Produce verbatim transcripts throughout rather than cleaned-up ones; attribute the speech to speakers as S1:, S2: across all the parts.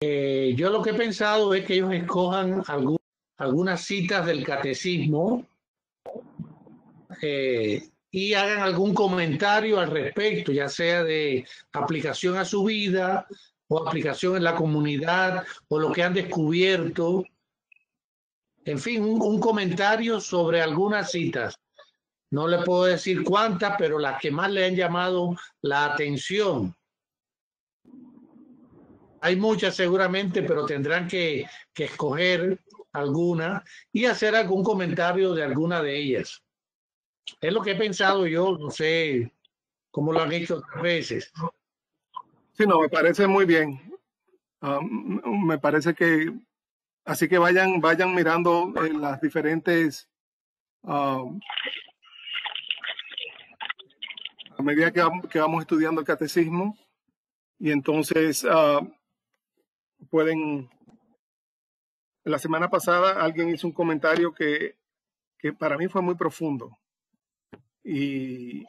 S1: Eh, yo lo que he pensado es que ellos escojan algún, algunas citas del catecismo eh, y hagan algún comentario al respecto, ya sea de aplicación a su vida o aplicación en la comunidad o lo que han descubierto. En fin, un, un comentario sobre algunas citas. No le puedo decir cuántas, pero las que más le han llamado la atención. Hay muchas seguramente, pero tendrán que, que escoger alguna y hacer algún comentario de alguna de ellas. Es lo que he pensado yo, no sé cómo lo han hecho otras veces.
S2: Sí, no, me parece muy bien. Um, me parece que, así que vayan, vayan mirando en las diferentes, um, a medida que, que vamos estudiando el catecismo, y entonces uh, pueden. La semana pasada alguien hizo un comentario que, que para mí fue muy profundo y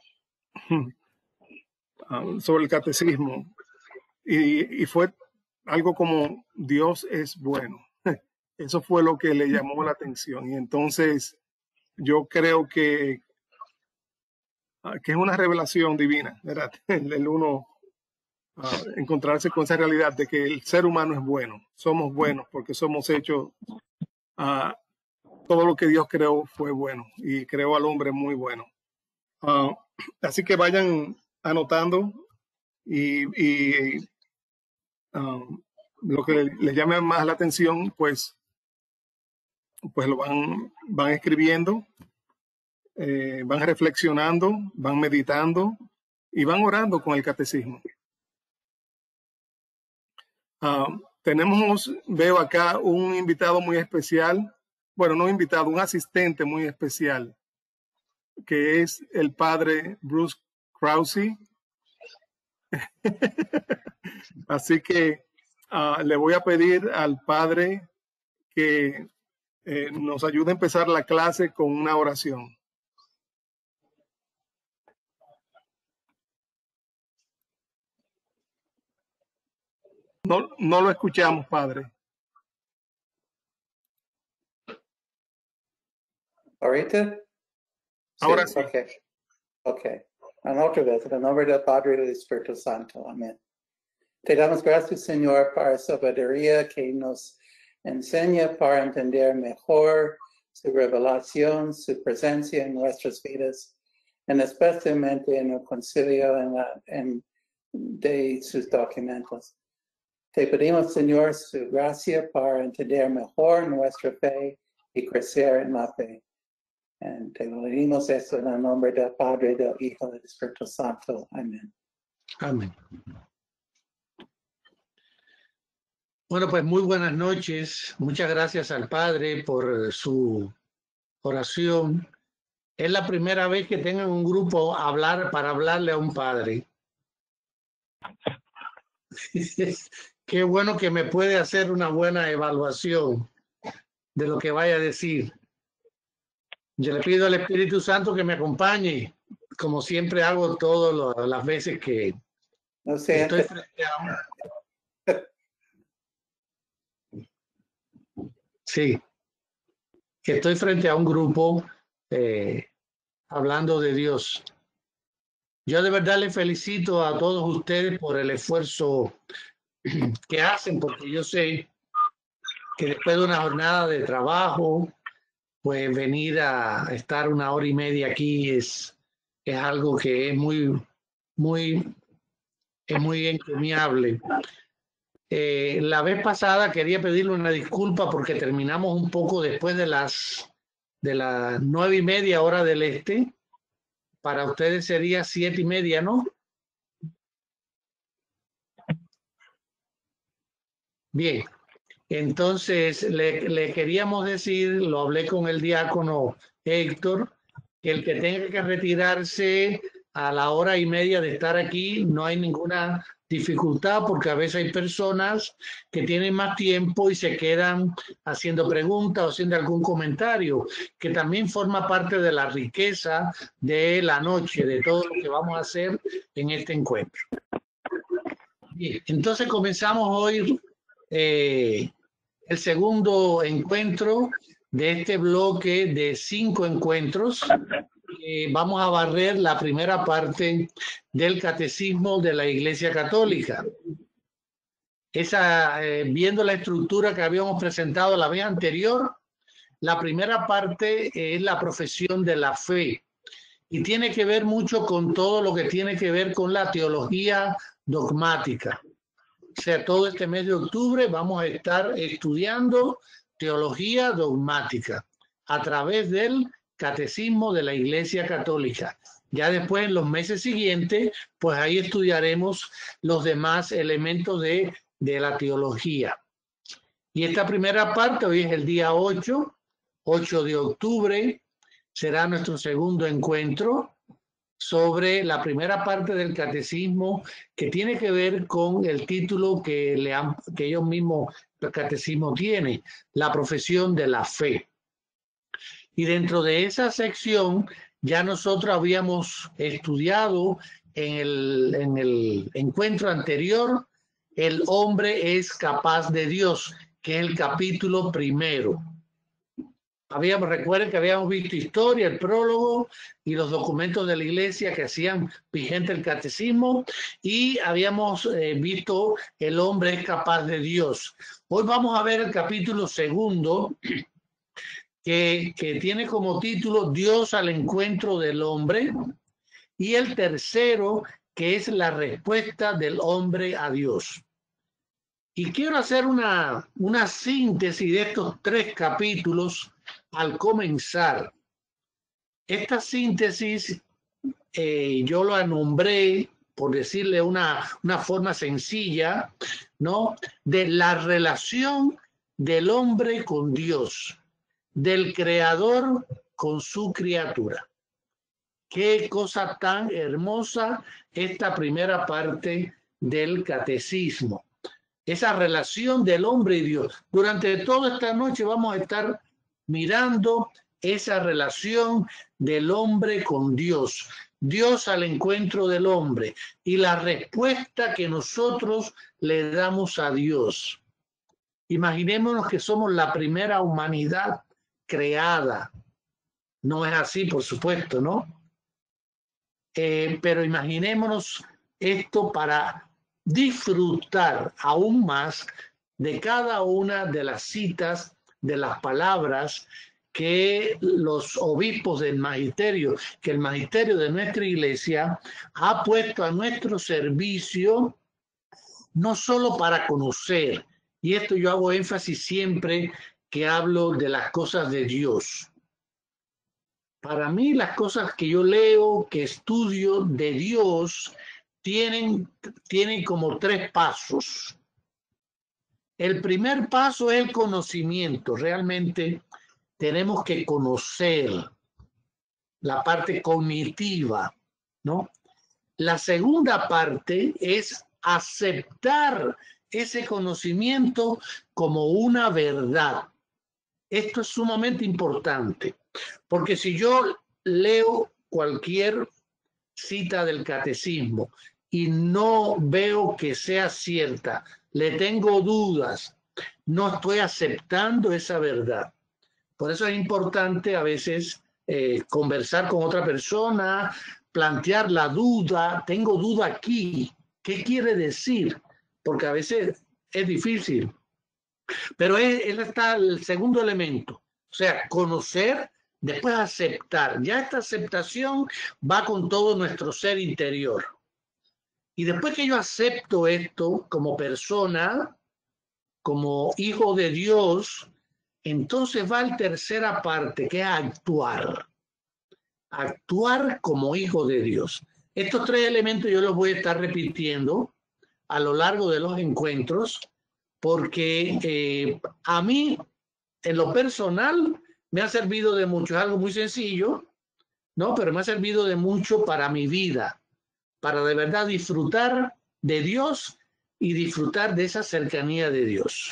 S2: um, sobre el catecismo y, y fue algo como Dios es bueno. Eso fue lo que le llamó la atención y entonces yo creo que, que es una revelación divina, ¿verdad? El, el uno uh, encontrarse con esa realidad de que el ser humano es bueno, somos buenos porque somos hechos uh, todo lo que Dios creó fue bueno y creó al hombre muy bueno. Uh, así que vayan anotando y, y um, lo que les llame más la atención, pues, pues lo van, van escribiendo, eh, van reflexionando, van meditando y van orando con el catecismo. Uh, tenemos, veo acá un invitado muy especial, bueno, no invitado, un asistente muy especial, que es el padre Bruce Krause. Así que uh, le voy a pedir al padre que eh, nos ayude a empezar la clase con una oración. No, no lo escuchamos, padre.
S3: ¿Ahorita?
S2: Ahora sí.
S3: Ok. Ok. Otra vez, en el nombre del Padre y del Espíritu Santo. Amén. Te damos gracias, Señor, para sabiduría que nos enseña para entender mejor su revelación, su presencia en nuestras vidas, en especialmente en el concilio en la, en, de sus documentos. Te pedimos, Señor, su gracia para entender mejor nuestra fe y crecer en la fe. Y te lo pedimos eso en el nombre del Padre, del Hijo y del Espíritu Santo. Amén.
S1: Amén. Bueno, pues muy buenas noches. Muchas gracias al Padre por su oración. Es la primera vez que tengan un grupo a hablar para hablarle a un padre. Qué bueno que me puede hacer una buena evaluación de lo que vaya a decir. Yo le pido al Espíritu Santo que me acompañe, como siempre hago todas las veces que
S3: no sé,
S1: estoy frente a un... Sí, que estoy frente a un grupo eh, hablando de Dios. Yo de verdad les felicito a todos ustedes por el esfuerzo que hacen, porque yo sé que después de una jornada de trabajo, pues venir a estar una hora y media aquí es, es algo que es muy, muy, es muy encomiable. Eh, la vez pasada quería pedirle una disculpa porque terminamos un poco después de las de las nueve y media hora del este. Para ustedes sería siete y media, ¿no? Bien, entonces le, le queríamos decir, lo hablé con el diácono Héctor, que el que tenga que retirarse a la hora y media de estar aquí, no hay ninguna dificultad, porque a veces hay personas que tienen más tiempo y se quedan haciendo preguntas o haciendo algún comentario, que también forma parte de la riqueza de la noche, de todo lo que vamos a hacer en este encuentro. Bien, entonces comenzamos hoy eh, el segundo encuentro de este bloque de cinco encuentros. Eh, vamos a barrer la primera parte del catecismo de la Iglesia Católica. Esa, eh, viendo la estructura que habíamos presentado la vez anterior, la primera parte es la profesión de la fe y tiene que ver mucho con todo lo que tiene que ver con la teología dogmática. O sea, todo este mes de octubre vamos a estar estudiando teología dogmática a través del catecismo de la Iglesia Católica. Ya después, en los meses siguientes, pues ahí estudiaremos los demás elementos de, de la teología. Y esta primera parte, hoy es el día ocho, ocho de octubre, será nuestro segundo encuentro sobre la primera parte del catecismo, que tiene que ver con el título que, le han, que ellos mismos, el catecismo tiene, la profesión de la fe. Y dentro de esa sección ya nosotros habíamos estudiado en el, en el encuentro anterior, el hombre es capaz de Dios, que es el capítulo primero. Habíamos, recuerden que habíamos visto historia, el prólogo y los documentos de la iglesia que hacían vigente el catecismo, y habíamos eh, visto el hombre es capaz de Dios. Hoy vamos a ver el capítulo segundo, que, que tiene como título Dios al encuentro del hombre, y el tercero, que es la respuesta del hombre a Dios. Y quiero hacer una, una síntesis de estos tres capítulos al comenzar. Esta síntesis eh, yo la nombré, por decirle una, una forma sencilla, ¿no?, de la relación del hombre con Dios, del creador con su criatura. Qué cosa tan hermosa esta primera parte del catecismo. Esa relación del hombre y Dios. Durante toda esta noche vamos a estar mirando esa relación del hombre con Dios. Dios al encuentro del hombre y la respuesta que nosotros le damos a Dios. Imaginémonos que somos la primera humanidad creada. No es así, por supuesto, ¿no? Eh, pero imaginémonos esto para disfrutar aún más de cada una de las citas, de las palabras que los obispos del magisterio, que el magisterio de nuestra iglesia ha puesto a nuestro servicio, no solo para conocer, y esto yo hago énfasis siempre que hablo de las cosas de Dios. Para mí las cosas que yo leo, que estudio de Dios, tienen, tienen como tres pasos. El primer paso es el conocimiento. Realmente tenemos que conocer la parte cognitiva, ¿no? La segunda parte es aceptar ese conocimiento como una verdad. Esto es sumamente importante, porque si yo leo cualquier cita del catecismo y no veo que sea cierta, le tengo dudas, no estoy aceptando esa verdad. Por eso es importante a veces eh, conversar con otra persona, plantear la duda, tengo duda aquí, ¿qué quiere decir? Porque a veces es difícil. Pero él, él está el segundo elemento, o sea, conocer, después aceptar. Ya esta aceptación va con todo nuestro ser interior. Y después que yo acepto esto como persona, como hijo de Dios, entonces va la tercera parte, que es actuar. Actuar como hijo de Dios. Estos tres elementos yo los voy a estar repitiendo a lo largo de los encuentros, porque eh, a mí, en lo personal, me ha servido de mucho. Es algo muy sencillo, ¿no? Pero me ha servido de mucho para mi vida, para de verdad disfrutar de Dios y disfrutar de esa cercanía de Dios.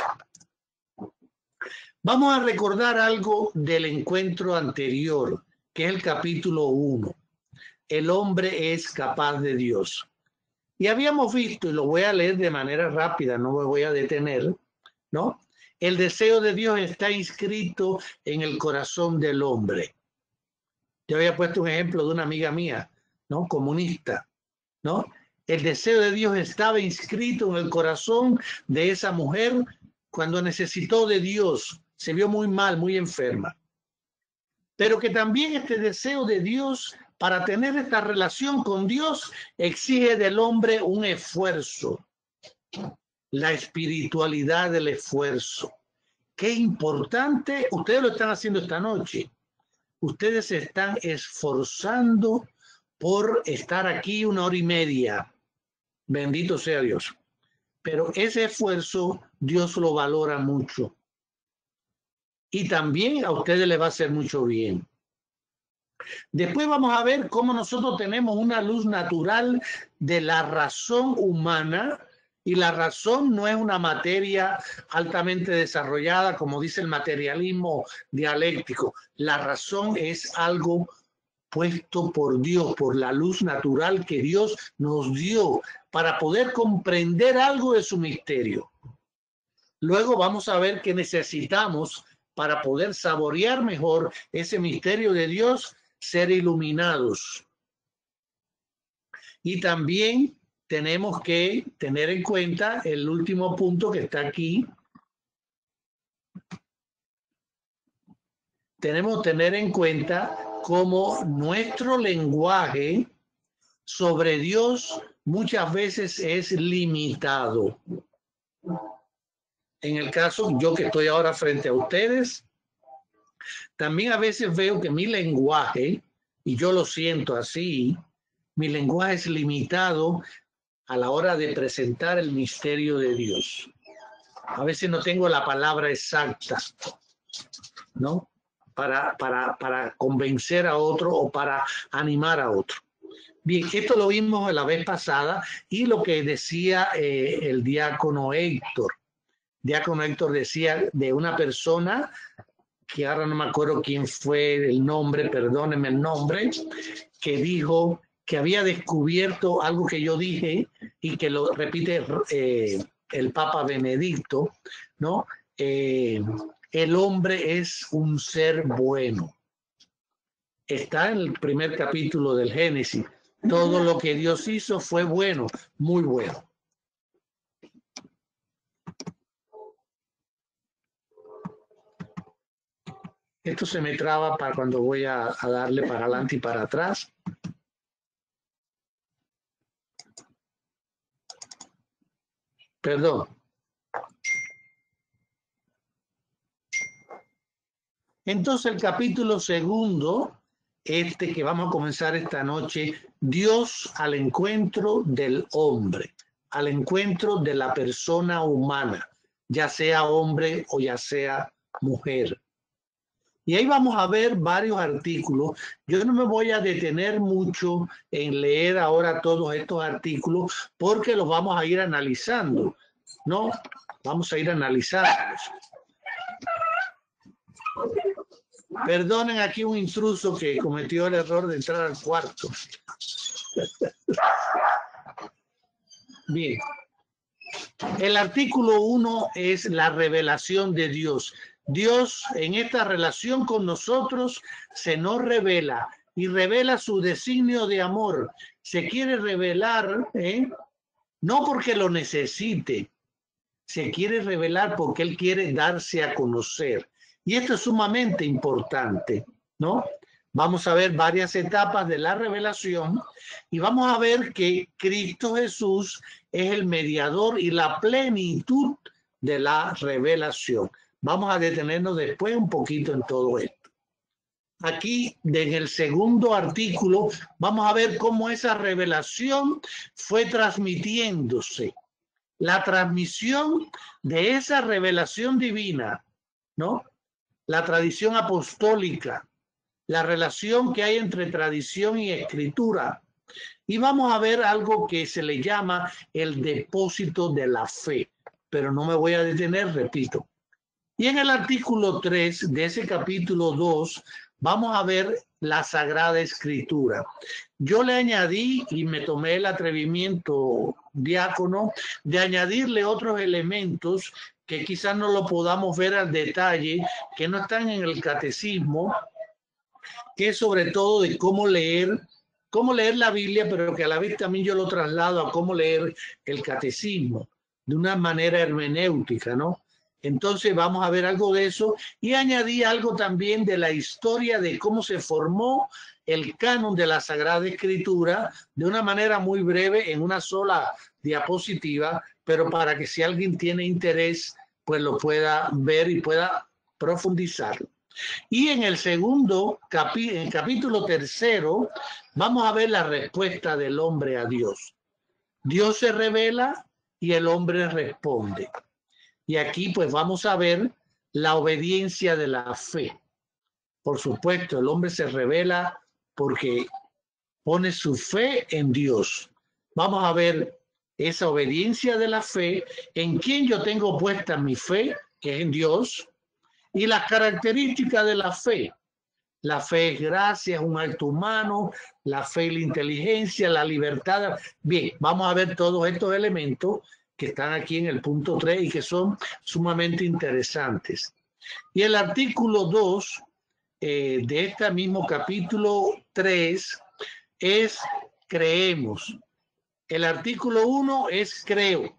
S1: Vamos a recordar algo del encuentro anterior, que es el capítulo uno. El hombre es capaz de Dios. Y habíamos visto, y lo voy a leer de manera rápida, no me voy a detener, ¿no? El deseo de Dios está inscrito en el corazón del hombre. Yo había puesto un ejemplo de una amiga mía, ¿no? Comunista, ¿no? El deseo de Dios estaba inscrito en el corazón de esa mujer cuando necesitó de Dios. Se vio muy mal, muy enferma. Pero que también este deseo de Dios para tener esta relación con Dios exige del hombre un esfuerzo. La espiritualidad del esfuerzo. Qué importante, ustedes lo están haciendo esta noche. Ustedes se están esforzando por estar aquí una hora y media. Bendito sea Dios. Pero ese esfuerzo Dios lo valora mucho. Y también a ustedes les va a hacer mucho bien. Después vamos a ver cómo nosotros tenemos una luz natural de la razón humana. Y la razón no es una materia altamente desarrollada, como dice el materialismo dialéctico. La razón es algo puesto por Dios, por la luz natural que Dios nos dio para poder comprender algo de su misterio. Luego vamos a ver qué necesitamos para poder saborear mejor ese misterio de Dios, ser iluminados. Y también tenemos que tener en cuenta el último punto que está aquí. Tenemos que tener en cuenta cómo nuestro lenguaje sobre Dios muchas veces es limitado. En el caso, yo que estoy ahora frente a ustedes, también a veces veo que mi lenguaje, y yo lo siento así, mi lenguaje es limitado a la hora de presentar el misterio de Dios. A veces no tengo la palabra exacta, ¿no? Para, para, para convencer a otro o para animar a otro. Bien, esto lo vimos la vez pasada y lo que decía eh, el diácono Héctor. Diácono Héctor decía de una persona, que ahora no me acuerdo quién fue el nombre, perdónenme el nombre, que dijo que había descubierto algo que yo dije y que lo repite eh, el Papa Benedicto, ¿no? Eh, el hombre es un ser bueno. Está en el primer capítulo del Génesis. Todo lo que Dios hizo fue bueno, muy bueno. Esto se me traba para cuando voy a, a darle para adelante y para atrás. Perdón. Entonces el capítulo segundo, este que vamos a comenzar esta noche, Dios al encuentro del hombre, al encuentro de la persona humana, ya sea hombre o ya sea mujer. Y ahí vamos a ver varios artículos. Yo no me voy a detener mucho en leer ahora todos estos artículos porque los vamos a ir analizando, ¿no? Vamos a ir analizándolos. Perdonen aquí un intruso que cometió el error de entrar al cuarto. Bien. El artículo uno es la revelación de Dios. Dios en esta relación con nosotros se nos revela y revela su designio de amor. Se quiere revelar, ¿eh? No porque lo necesite, se quiere revelar porque Él quiere darse a conocer. Y esto es sumamente importante, ¿no? Vamos a ver varias etapas de la revelación y vamos a ver que Cristo Jesús es el mediador y la plenitud de la revelación. Vamos a detenernos después un poquito en todo esto. Aquí, en el segundo artículo, vamos a ver cómo esa revelación fue transmitiéndose. La transmisión de esa revelación divina, ¿no? La tradición apostólica, la relación que hay entre tradición y escritura. Y vamos a ver algo que se le llama el depósito de la fe. Pero no me voy a detener, repito. Y en el artículo tres de ese capítulo dos vamos a ver la Sagrada Escritura. Yo le añadí y me tomé el atrevimiento, diácono, de añadirle otros elementos que quizás no lo podamos ver al detalle, que no están en el catecismo, que es sobre todo de cómo leer, cómo leer la Biblia, pero que a la vez también yo lo traslado a cómo leer el catecismo, de una manera hermenéutica, ¿no? Entonces vamos a ver algo de eso y añadí algo también de la historia de cómo se formó el canon de la Sagrada Escritura de una manera muy breve en una sola diapositiva, pero para que si alguien tiene interés, pues lo pueda ver y pueda profundizar. Y en el segundo capi en el capítulo tercero vamos a ver la respuesta del hombre a Dios. Dios se revela y el hombre responde. Y aquí pues vamos a ver la obediencia de la fe. Por supuesto, el hombre se revela porque pone su fe en Dios. Vamos a ver esa obediencia de la fe, en quien yo tengo puesta mi fe, que es en Dios, y las características de la fe. La fe es gracia, es un acto humano, la fe y la inteligencia, la libertad. Bien, vamos a ver todos estos elementos que están aquí en el punto tres y que son sumamente interesantes. Y el artículo dos eh, de este mismo capítulo tres es creemos. El artículo uno es creo.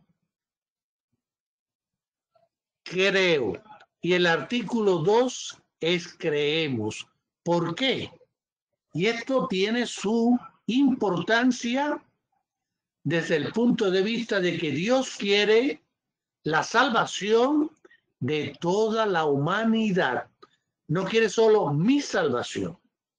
S1: Creo. Y el artículo dos es creemos. ¿Por qué? Y esto tiene su importancia desde el punto de vista de que Dios quiere la salvación de toda la humanidad. No quiere solo mi salvación.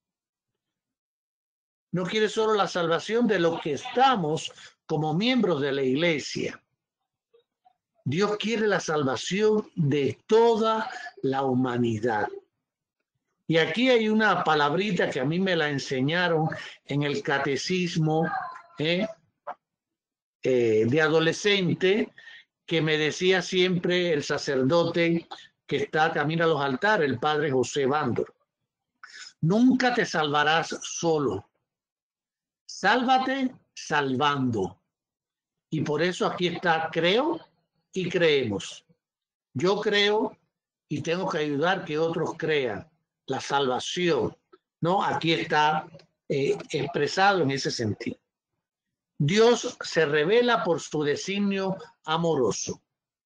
S1: No quiere solo la salvación de los que estamos como miembros de la iglesia. Dios quiere la salvación de toda la humanidad. Y aquí hay una palabrita que a mí me la enseñaron en el catecismo ¿eh? Eh, de adolescente, que me decía siempre el sacerdote que está camino a los altares, el padre José Bandor. Nunca te salvarás solo. Sálvate salvando. Y por eso aquí está creo y creemos. Yo creo y tengo que ayudar que otros crean. La salvación, ¿no? Aquí está eh, expresado en ese sentido. Dios se revela por su designio amoroso.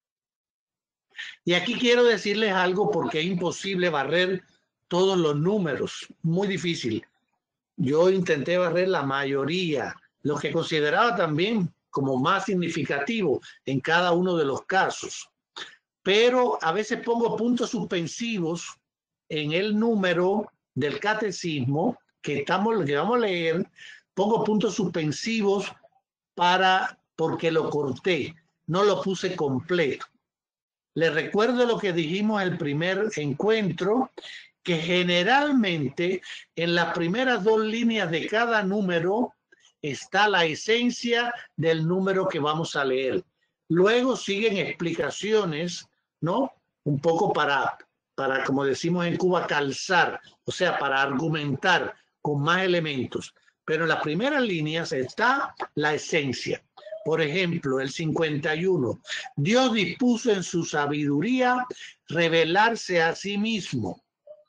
S1: Y aquí quiero decirles algo porque es imposible barrer todos los números, muy difícil. Yo intenté barrer la mayoría, lo que consideraba también como más significativo en cada uno de los casos. Pero a veces pongo puntos suspensivos en el número del catecismo que, estamos, que vamos a leer, pongo puntos suspensivos para, porque lo corté, no lo puse completo. Les recuerdo lo que dijimos el primer encuentro, que generalmente en las primeras dos líneas de cada número está la esencia del número que vamos a leer. Luego siguen explicaciones, ¿no? Un poco para, para, como decimos en Cuba, calzar, o sea, para argumentar con más elementos. Pero en las primeras líneas está la esencia. Por ejemplo, el cincuenta y uno. Dios dispuso en su sabiduría revelarse a sí mismo.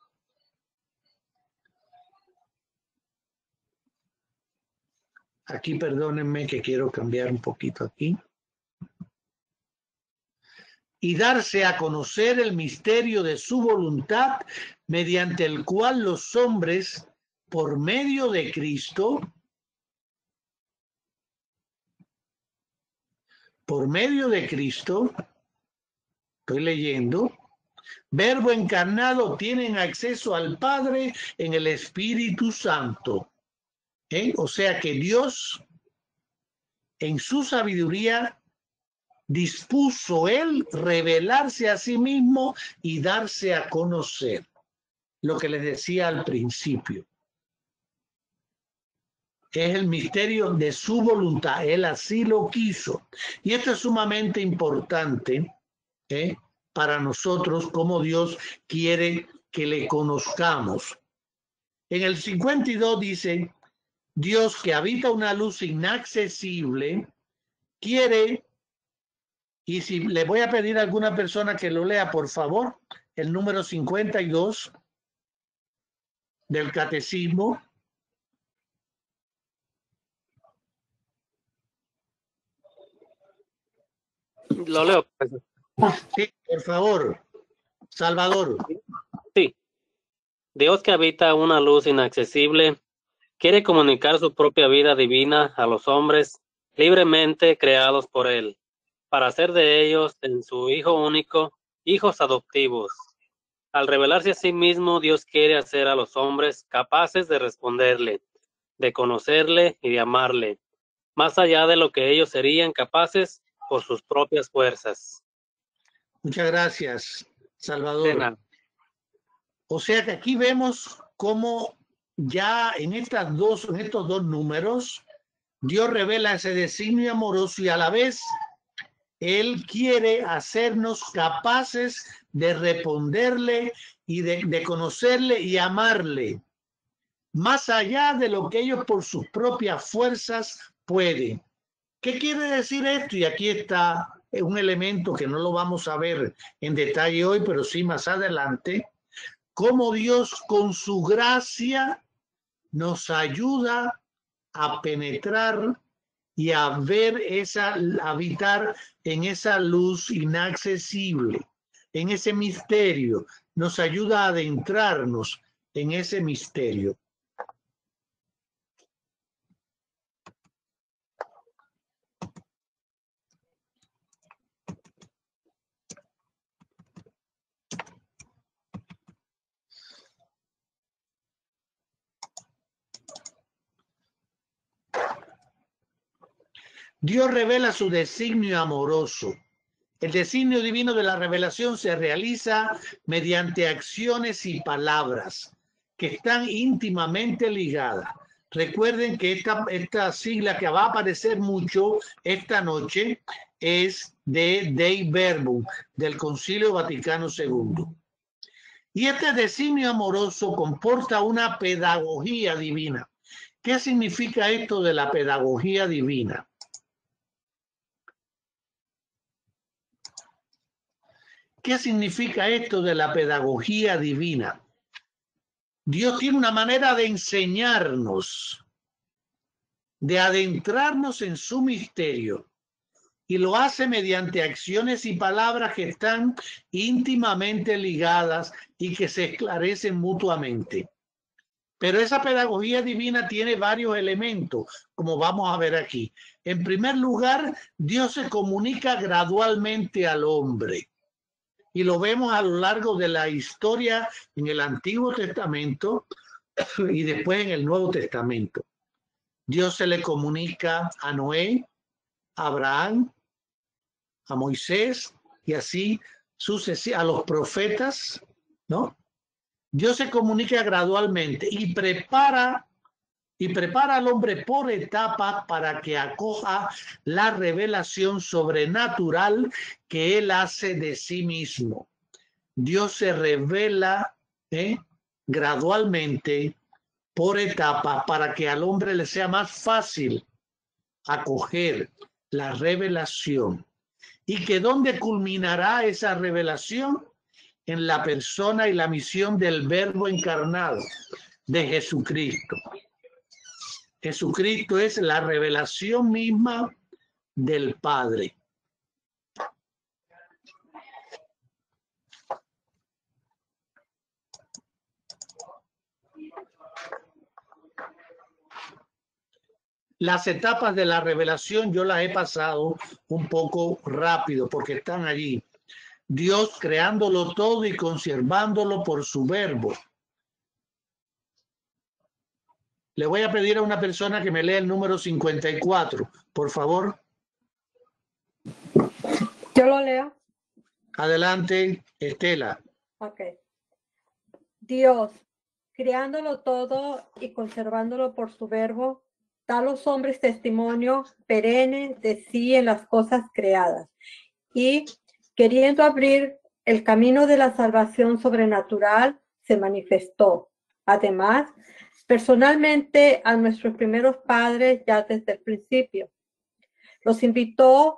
S1: Aquí perdónenme que quiero cambiar un poquito aquí. Y darse a conocer el misterio de su voluntad, mediante el cual los hombres, por medio de Cristo, por medio de Cristo, estoy leyendo, Verbo encarnado, tienen acceso al Padre en el Espíritu Santo. ¿Eh? O sea que Dios, en su sabiduría, dispuso él revelarse a sí mismo y darse a conocer. Lo que les decía al principio. Es el misterio de su voluntad. Él así lo quiso. Y esto es sumamente importante ¿eh? para nosotros, como Dios quiere que le conozcamos. En el cincuenta y dos dice, Dios, que habita una luz inaccesible, quiere Y si le voy a pedir a alguna persona que lo lea, por favor, el número cincuenta y dos del Catecismo.
S4: Lo leo.
S1: Sí, por favor, Salvador.
S4: Sí. Dios, que habita una luz inaccesible, quiere comunicar su propia vida divina a los hombres libremente creados por Él, para hacer de ellos, en su Hijo único, hijos adoptivos. Al revelarse a sí mismo, Dios quiere hacer a los hombres capaces de responderle, de conocerle y de amarle, más allá de lo que ellos serían capaces por sus propias fuerzas.
S1: Muchas gracias, Salvador.
S4: De nada.
S1: O sea que aquí vemos cómo ya en estas dos, en estos dos números, Dios revela ese designio amoroso y a la vez Él quiere hacernos capaces de responderle y de, de conocerle y amarle, más allá de lo que ellos por sus propias fuerzas pueden. ¿Qué quiere decir esto? Y aquí está un elemento que no lo vamos a ver en detalle hoy, pero sí más adelante. Cómo Dios con su gracia nos ayuda a penetrar y a ver esa, a habitar en esa luz inaccesible, en ese misterio, nos ayuda a adentrarnos en ese misterio. Dios revela su designio amoroso. El designio divino de la revelación se realiza mediante acciones y palabras que están íntimamente ligadas. Recuerden que esta, esta sigla que va a aparecer mucho esta noche es de Dei Verbum, del Concilio Vaticano segundo. Y este designio amoroso comporta una pedagogía divina. ¿Qué significa esto de la pedagogía divina? ¿Qué significa esto de la pedagogía divina? Dios tiene una manera de enseñarnos, de adentrarnos en su misterio, y lo hace mediante acciones y palabras que están íntimamente ligadas y que se esclarecen mutuamente. Pero esa pedagogía divina tiene varios elementos, como vamos a ver aquí. En primer lugar, Dios se comunica gradualmente al hombre. Y lo vemos a lo largo de la historia en el Antiguo Testamento y después en el Nuevo Testamento. Dios se le comunica a Noé, a Abraham, a Moisés y así sucesivamente a los profetas, ¿no? Dios se comunica gradualmente y prepara y prepara al hombre por etapas para que acoja la revelación sobrenatural que él hace de sí mismo. Dios se revela ¿eh? gradualmente por etapas para que al hombre le sea más fácil acoger la revelación. ¿Y que dónde culminará esa revelación? En la persona y la misión del Verbo encarnado, de Jesucristo. Jesucristo es la revelación misma del Padre. Las etapas de la revelación yo las he pasado un poco rápido porque están allí. Dios creándolo todo y conservándolo por su verbo. Le voy a pedir a una persona que me lea el número cincuenta y cuatro, por favor.
S5: Yo lo leo.
S1: Adelante, Estela.
S5: Ok. Dios, creándolo todo y conservándolo por su verbo, da a los hombres testimonio perenne de sí en las cosas creadas. Y queriendo abrir el camino de la salvación sobrenatural, se manifestó. Además, personalmente a nuestros primeros padres ya desde el principio. Los invitó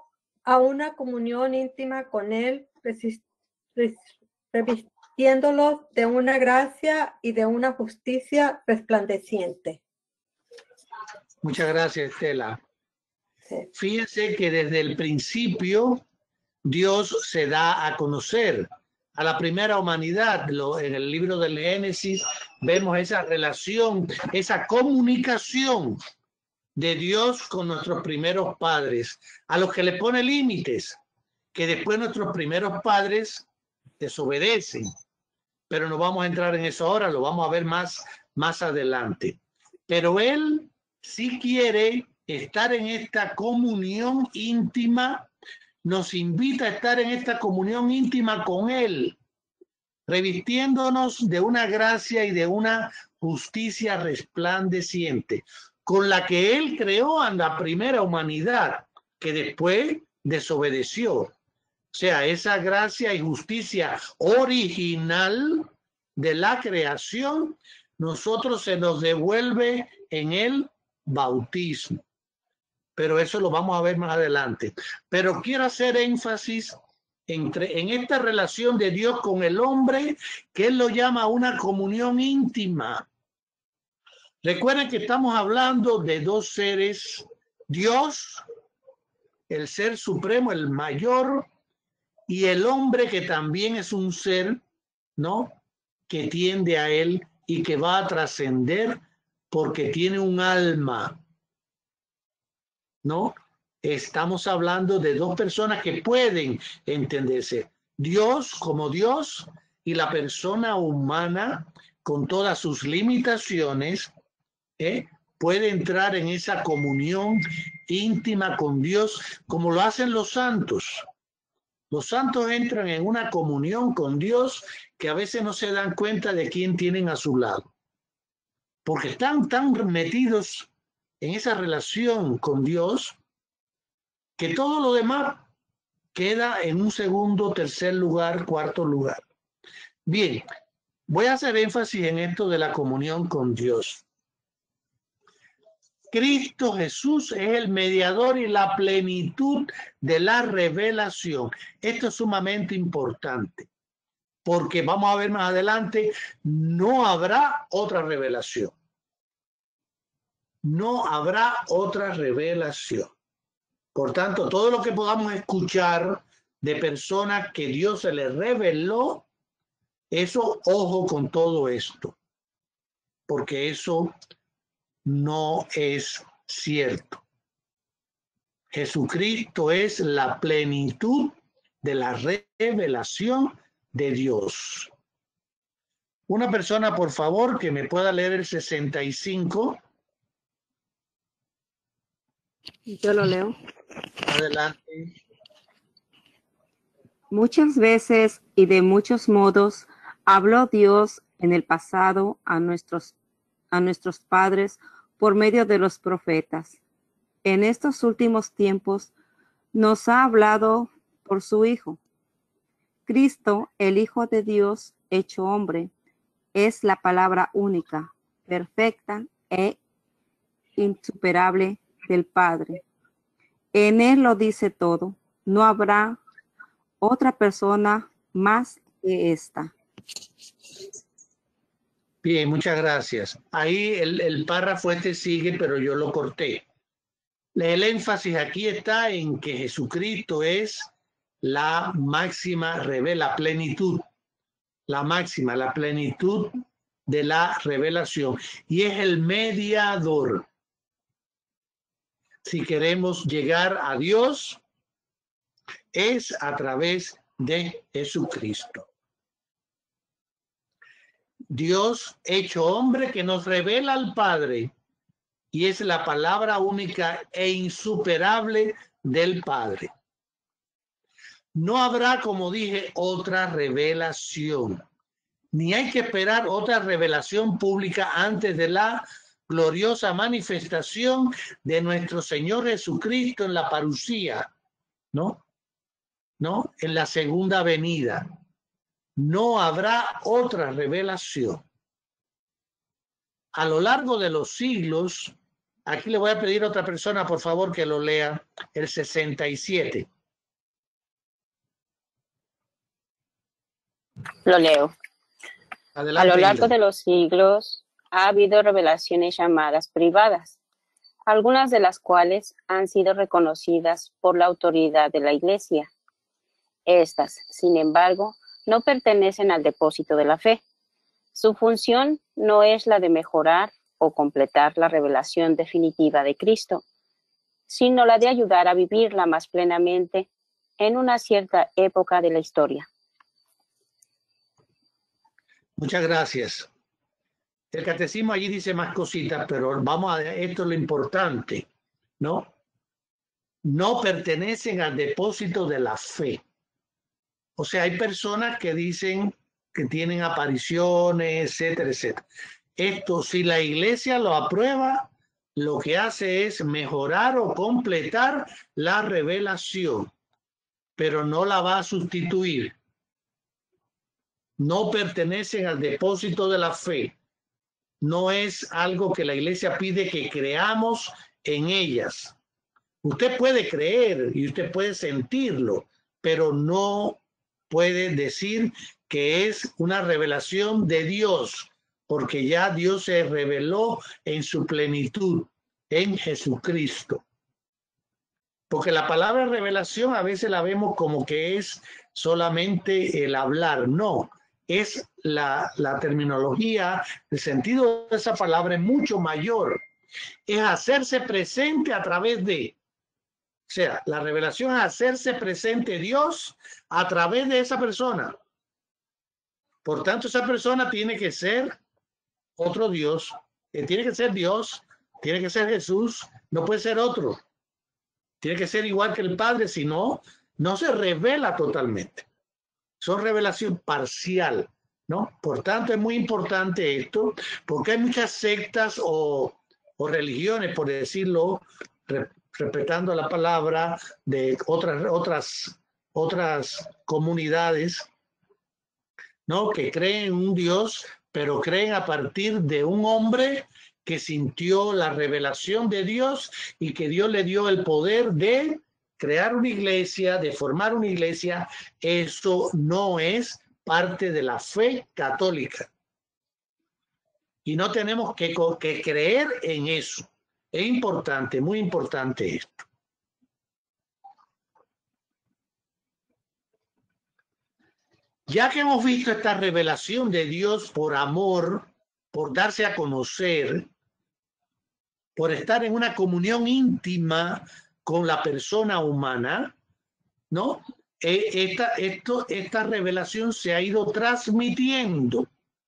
S5: a una comunión íntima con Él, resis- res- revistiéndolos de una gracia y de una justicia resplandeciente.
S1: Muchas gracias, Estela.
S5: Sí.
S1: Fíjense que desde el principio Dios se da a conocer a la primera humanidad. Lo, en el libro del Génesis vemos esa relación, esa comunicación de Dios con nuestros primeros padres, a los que le pone límites, que después nuestros primeros padres desobedecen. Pero no vamos a entrar en eso ahora, lo vamos a ver más, más adelante. Pero Él sí quiere estar en esta comunión íntima, nos invita a estar en esta comunión íntima con Él, revistiéndonos de una gracia y de una justicia resplandeciente, con la que Él creó a la primera humanidad, que después desobedeció. O sea, esa gracia y justicia original de la creación, nosotros se nos devuelve en el bautismo. Pero eso lo vamos a ver más adelante. Pero quiero hacer énfasis entre, en esta relación de Dios con el hombre, que Él lo llama una comunión íntima. Recuerden que estamos hablando de dos seres, Dios, el ser supremo, el mayor, y el hombre, que también es un ser, ¿no?, que tiende a Él y que va a trascender porque tiene un alma, ¿no? Estamos hablando de dos personas que pueden entenderse. Dios como Dios y la persona humana con todas sus limitaciones, ¿eh?, puede entrar en esa comunión íntima con Dios como lo hacen los santos. Los santos entran en una comunión con Dios que a veces no se dan cuenta de quién tienen a su lado, porque están tan metidos en esa relación con Dios que todo lo demás queda en un segundo, tercer lugar, cuarto lugar. Bien, voy a hacer énfasis en esto de la comunión con Dios. Cristo Jesús es el mediador y la plenitud de la revelación. Esto es sumamente importante, porque vamos a ver más adelante, no habrá otra revelación. No habrá otra revelación. Por tanto, todo lo que podamos escuchar de personas que Dios se les reveló, eso, ojo con todo esto, porque eso no es cierto. Jesucristo es la plenitud de la revelación de Dios. Una persona, por favor, que me pueda leer el sesenta y cinco.
S6: Yo lo leo.
S1: Adelante.
S6: Muchas veces y de muchos modos habló Dios en el pasado a nuestros, a nuestros padres por medio de los profetas. En estos últimos tiempos nos ha hablado por su Hijo. Cristo, el Hijo de Dios hecho hombre, es la palabra única, perfecta e insuperable del Padre. En Él lo dice todo. No habrá otra persona más que esta.
S1: Bien, muchas gracias. Ahí el, el párrafo este sigue, pero yo lo corté. El énfasis aquí está en que Jesucristo es la máxima revela, plenitud, la máxima, la plenitud de la revelación, y es el mediador. Si queremos llegar a Dios, es a través de Jesucristo. Dios hecho hombre que nos revela al Padre, y es la palabra única e insuperable del Padre. No habrá, como dije, otra revelación, ni hay que esperar otra revelación pública antes de la gloriosa manifestación de nuestro Señor Jesucristo en la parusía, ¿no? ¿No? En la segunda venida. No habrá otra revelación. A lo largo de los siglos, aquí le voy a pedir a otra persona, por favor, que lo lea, el sesenta y siete.
S7: Lo leo.
S1: Adelante,
S7: A lo largo
S1: Hilda.
S7: de los siglos ha habido revelaciones llamadas privadas, algunas de las cuales han sido reconocidas por la autoridad de la Iglesia. Estas, sin embargo, no pertenecen al depósito de la fe. Su función no es la de mejorar o completar la revelación definitiva de Cristo, sino la de ayudar a vivirla más plenamente en una cierta época de la historia.
S1: Muchas gracias. El catecismo allí dice más cositas, pero vamos a esto es lo importante, ¿no? No pertenecen al depósito de la fe. O sea, hay personas que dicen que tienen apariciones, etcétera, etcétera. Esto, si la iglesia lo aprueba, lo que hace es mejorar o completar la revelación, pero no la va a sustituir. No pertenecen al depósito de la fe. No es algo que la iglesia pide que creamos en ellas. Usted puede creer y usted puede sentirlo, pero no puede decir que es una revelación de Dios, porque ya Dios se reveló en su plenitud, en Jesucristo. Porque la palabra revelación a veces la vemos como que es solamente el hablar. No, es la, la terminología, el sentido de esa palabra es mucho mayor. Es hacerse presente a través de, o sea, la revelación es hacerse presente Dios a través de esa persona. Por tanto, esa persona tiene que ser otro Dios, eh, tiene que ser Dios, tiene que ser Jesús, no puede ser otro. Tiene que ser igual que el Padre, si no, no se revela totalmente. Son revelación parcial, ¿no? Por tanto, es muy importante esto, porque hay muchas sectas o, o religiones, por decirlo, re, respetando la palabra, de otras, otras, otras comunidades, ¿no? Que creen en un Dios, pero creen a partir de un hombre que sintió la revelación de Dios y que Dios le dio el poder de crear una iglesia, de formar una iglesia. Eso no es parte de la fe católica. Y no tenemos que, que creer en eso. Es importante, muy importante esto. Ya que hemos visto esta revelación de Dios por amor, por darse a conocer, por estar en una comunión íntima con la persona humana, ¿no? Esta, esto, esta revelación se ha ido transmitiendo.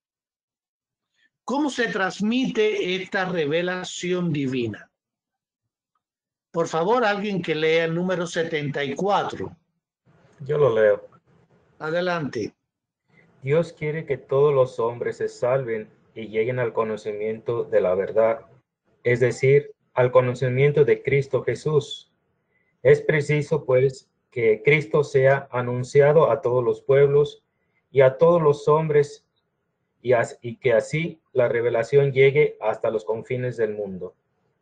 S1: ¿Cómo se transmite esta revelación divina? Por favor, alguien que lea el número setenta y cuatro.
S8: Yo lo leo.
S1: Adelante.
S8: Dios quiere que todos los hombres se salven y lleguen al conocimiento de la verdad, es decir, al conocimiento de Cristo Jesús. Es preciso, pues, que Cristo sea anunciado a todos los pueblos y a todos los hombres, y, as, y que así la revelación llegue hasta los confines del mundo.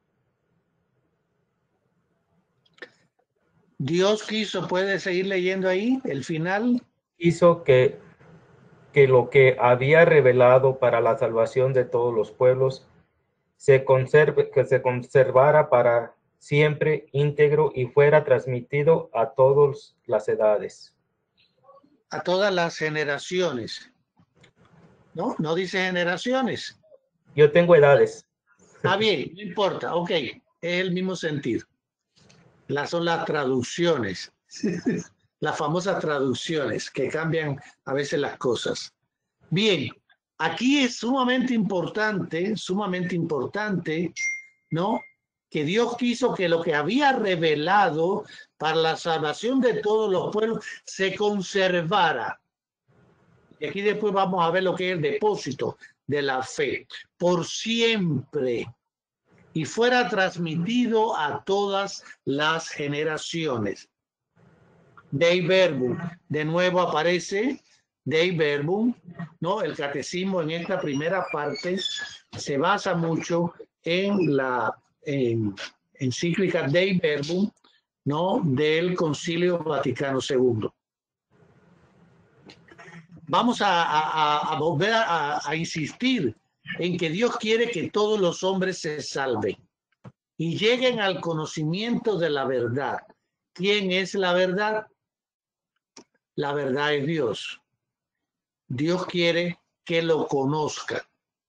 S1: Dios quiso, puede seguir leyendo ahí, el final.
S8: Quiso que, que lo que había revelado para la salvación de todos los pueblos se conserve, que se conservara para siempre íntegro y fuera transmitido a todas las edades.
S1: A todas las generaciones. No, no dice generaciones.
S8: Yo tengo edades.
S1: Está bien, no importa, ok, es el mismo sentido. Las son las traducciones, las famosas traducciones que cambian a veces las cosas. Bien, aquí es sumamente importante, sumamente importante, ¿no? Que Dios quiso que lo que había revelado para la salvación de todos los pueblos se conservara. Y aquí después vamos a ver lo que es el depósito de la fe, por siempre, y fuera transmitido a todas las generaciones. Dei Verbum, de nuevo aparece Dei Verbum, ¿no? El catecismo en esta primera parte se basa mucho en la en, encíclica Dei Verbum, ¿no? Del Concilio Vaticano segundo. vamos a, a, a volver a, a insistir en que Dios quiere que todos los hombres se salven y lleguen al conocimiento de la verdad. ¿Quién es la verdad? La verdad es Dios. Dios quiere que lo conozcan.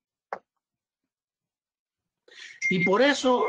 S1: Y por eso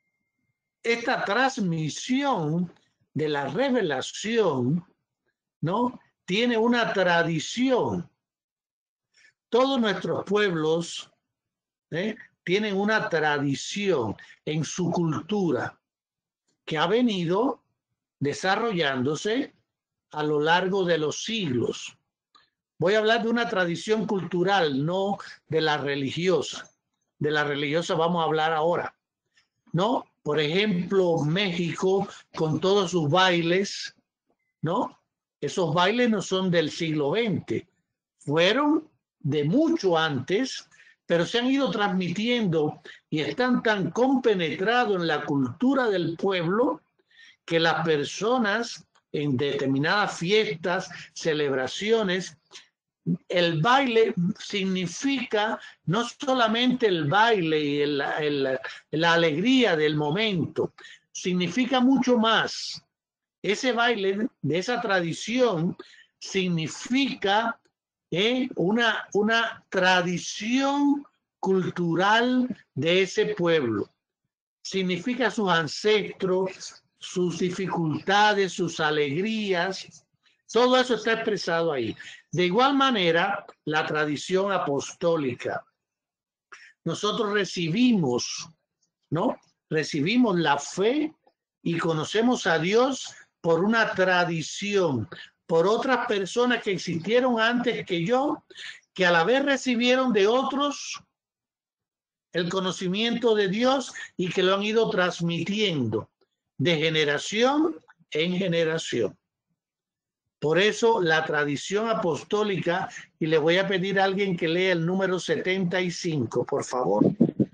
S1: esta transmisión de la revelación, ¿no?, tiene una tradición. Todos nuestros pueblos ¿eh? tienen una tradición en su cultura que ha venido desarrollándose a lo largo de los siglos. Voy a hablar de una tradición cultural, no de la religiosa. De la religiosa vamos a hablar ahora, ¿no? Por ejemplo, México con todos sus bailes, ¿no? Esos bailes no son del siglo veinte, fueron de mucho antes, pero se han ido transmitiendo y están tan compenetrados en la cultura del pueblo que las personas en determinadas fiestas, celebraciones, el baile significa no solamente el baile y el, el, la alegría del momento, significa mucho más. Ese baile de esa tradición significa eh, una, una tradición cultural de ese pueblo. Significa sus ancestros, sus dificultades, sus alegrías. Todo eso está expresado ahí. De igual manera, la tradición apostólica. Nosotros recibimos, ¿no? Recibimos la fe y conocemos a Dios por una tradición, por otras personas que existieron antes que yo, que a la vez recibieron de otros el conocimiento de Dios y que lo han ido transmitiendo de generación en generación. Por eso la tradición apostólica, y le voy a pedir a alguien que lea el número setenta y cinco, por favor.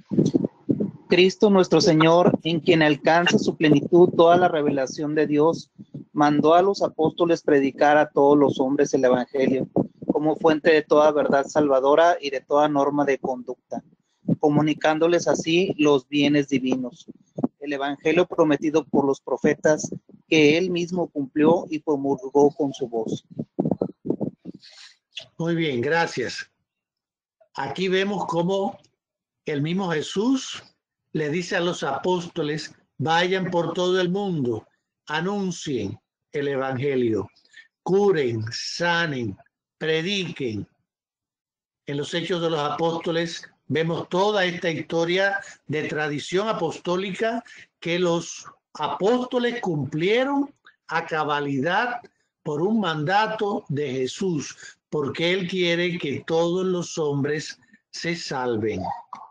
S9: Cristo nuestro Señor, en quien alcanza su plenitud toda la revelación de Dios, mandó a los apóstoles predicar a todos los hombres el Evangelio, como fuente de toda verdad salvadora y de toda norma de conducta, comunicándoles así los bienes divinos. El Evangelio prometido por los profetas, que él mismo cumplió y promulgó con su voz.
S1: Muy bien, gracias. Aquí vemos cómo el mismo Jesús le dice a los apóstoles, vayan por todo el mundo, anuncien el Evangelio, curen, sanen, prediquen. En los Hechos de los Apóstoles vemos toda esta historia de tradición apostólica que los apóstoles cumplieron a cabalidad por un mandato de Jesús, porque él quiere que todos los hombres se salven.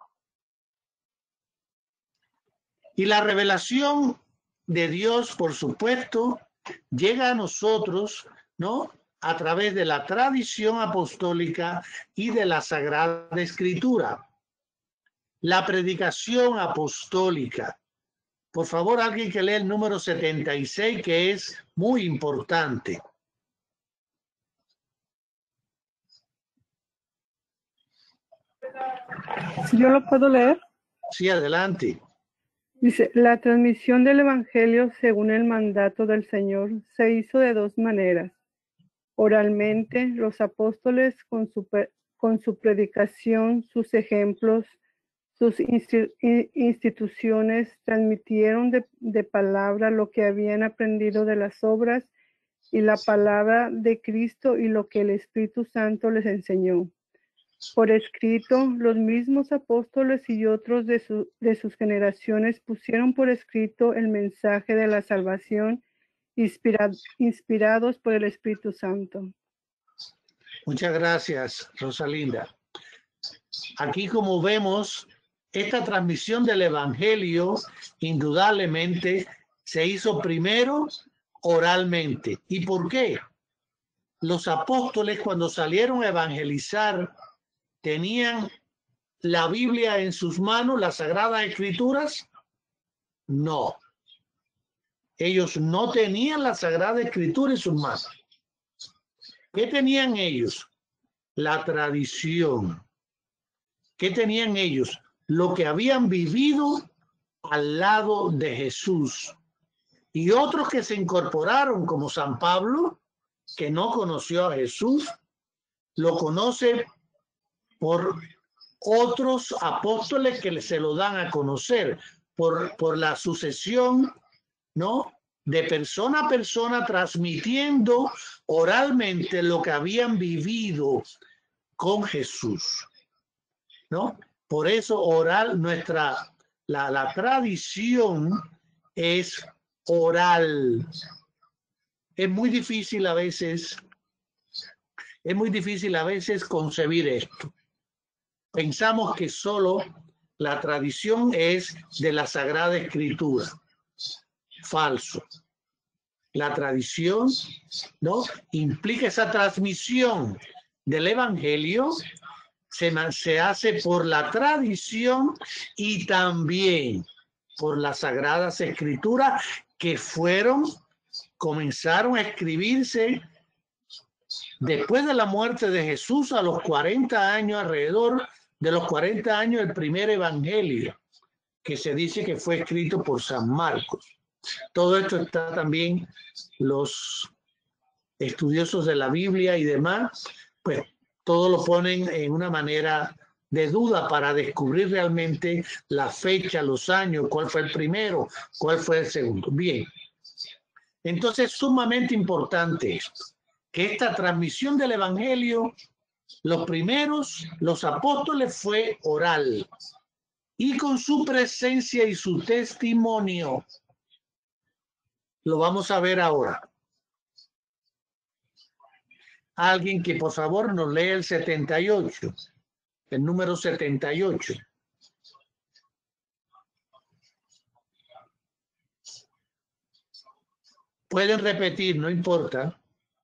S1: Y la revelación de Dios, por supuesto, llega a nosotros, ¿no?, a través de la tradición apostólica y de la Sagrada Escritura. La predicación apostólica. Por favor, alguien que lea el número setenta y seis, que es muy importante.
S10: Si yo lo puedo leer.
S1: Sí, adelante.
S10: Dice, la transmisión del Evangelio según el mandato del Señor se hizo de dos maneras. Oralmente, los apóstoles con su, con su predicación, sus ejemplos, sus instituciones transmitieron de, de palabra lo que habían aprendido de las obras y la palabra de Cristo y lo que el Espíritu Santo les enseñó. Por escrito, los mismos apóstoles y otros de, su, de sus generaciones pusieron por escrito el mensaje de la salvación inspira, inspirados por el Espíritu Santo.
S1: Muchas gracias, Rosalinda. Aquí, como vemos, esta transmisión del Evangelio indudablemente se hizo primero oralmente. ¿Y por qué? Los apóstoles, cuando salieron a evangelizar, ¿tenían la Biblia en sus manos, las Sagradas Escrituras? No. Ellos no tenían la Sagrada Escritura en sus manos. ¿Qué tenían ellos? la tradición. ¿Qué tenían ellos? Lo que habían vivido al lado de Jesús. Y otros que se incorporaron, como San Pablo, que no conoció a Jesús, lo conoce por otros apóstoles que se lo dan a conocer, por, por la sucesión, ¿no?, de persona a persona, transmitiendo oralmente lo que habían vivido con Jesús, ¿no? Por eso oral, nuestra, la, la tradición es oral. Es muy difícil a veces, es muy difícil a veces concebir esto. Pensamos que solo la tradición es de la Sagrada Escritura. Falso. La tradición, ¿no?, implica esa transmisión del Evangelio, se, se hace por la tradición y también por las Sagradas Escrituras, que fueron, comenzaron a escribirse después de la muerte de Jesús, a los cuarenta años, alrededor de los cuarenta años, el primer Evangelio, que se dice que fue escrito por San Marcos. Todo esto está también, los estudiosos de la Biblia y demás, pues todo lo ponen en una manera de duda para descubrir realmente la fecha, los años, cuál fue el primero, cuál fue el segundo. Bien, entonces es sumamente importante esto, que esta transmisión del Evangelio, los primeros, los apóstoles, fue oral y con su presencia y su testimonio. Lo vamos a ver ahora. Alguien que por favor nos lee el setenta y ocho, el número setenta y ocho. Pueden repetir, no importa.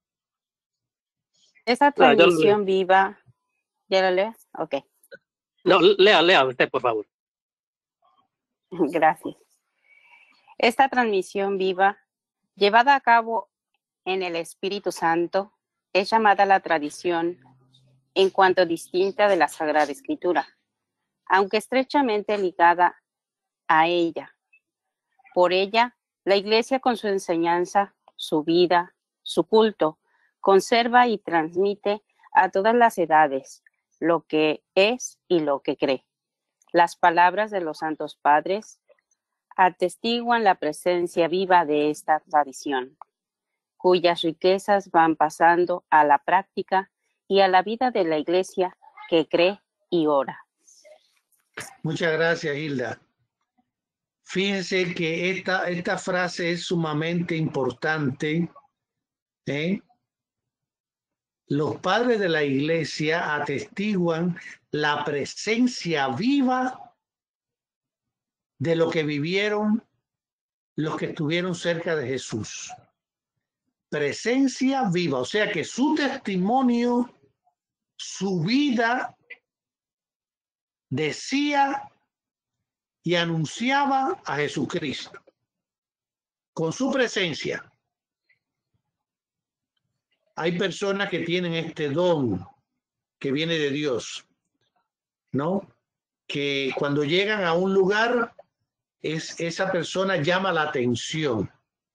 S7: Esta transmisión no, viva, ¿ya lo lees? Ok.
S4: No, lea, lea usted, por favor.
S7: Gracias. Esta transmisión viva, llevada a cabo en el Espíritu Santo, es llamada la tradición en cuanto distinta de la Sagrada Escritura, aunque estrechamente ligada a ella. Por ella, la Iglesia, con su enseñanza, su vida, su culto, conserva y transmite a todas las edades lo que es y lo que cree. Las palabras de los Santos Padres atestiguan la presencia viva de esta tradición, cuyas riquezas van pasando a la práctica y a la vida de la Iglesia que cree y ora.
S1: Muchas gracias, Hilda. Fíjense que esta, esta frase es sumamente importante, ¿eh? Los padres de la Iglesia atestiguan la presencia viva de lo que vivieron los que estuvieron cerca de Jesús. Presencia viva, o sea que su testimonio, su vida, decía y anunciaba a Jesucristo con su presencia. Hay personas que tienen este don que viene de Dios, ¿no? Que cuando llegan a un lugar, es, esa persona llama la atención.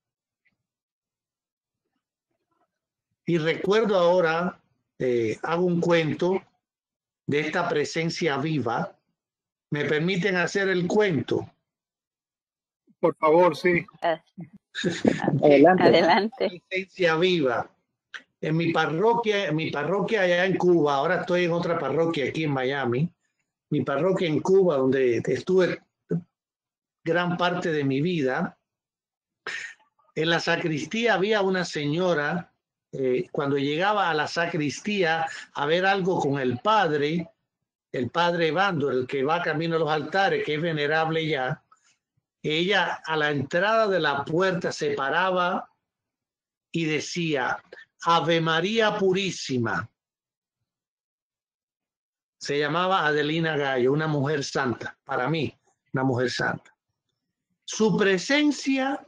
S1: Y recuerdo ahora, eh, hago un cuento de esta presencia viva. ¿Me permiten hacer el cuento?
S2: Por favor, sí.
S7: Adelante. Adelante.
S1: Presencia viva. En mi parroquia, en mi parroquia allá en Cuba, ahora estoy en otra parroquia aquí en Miami, mi parroquia en Cuba, donde estuve gran parte de mi vida. En la sacristía había una señora, eh, cuando llegaba a la sacristía a ver algo con el padre, el padre Evandro, el que va camino a los altares, que es venerable ya, ella a la entrada de la puerta se paraba y decía: Ave María Purísima. Se llamaba Adelina Gallo, una mujer santa, para mí, una mujer santa. Su presencia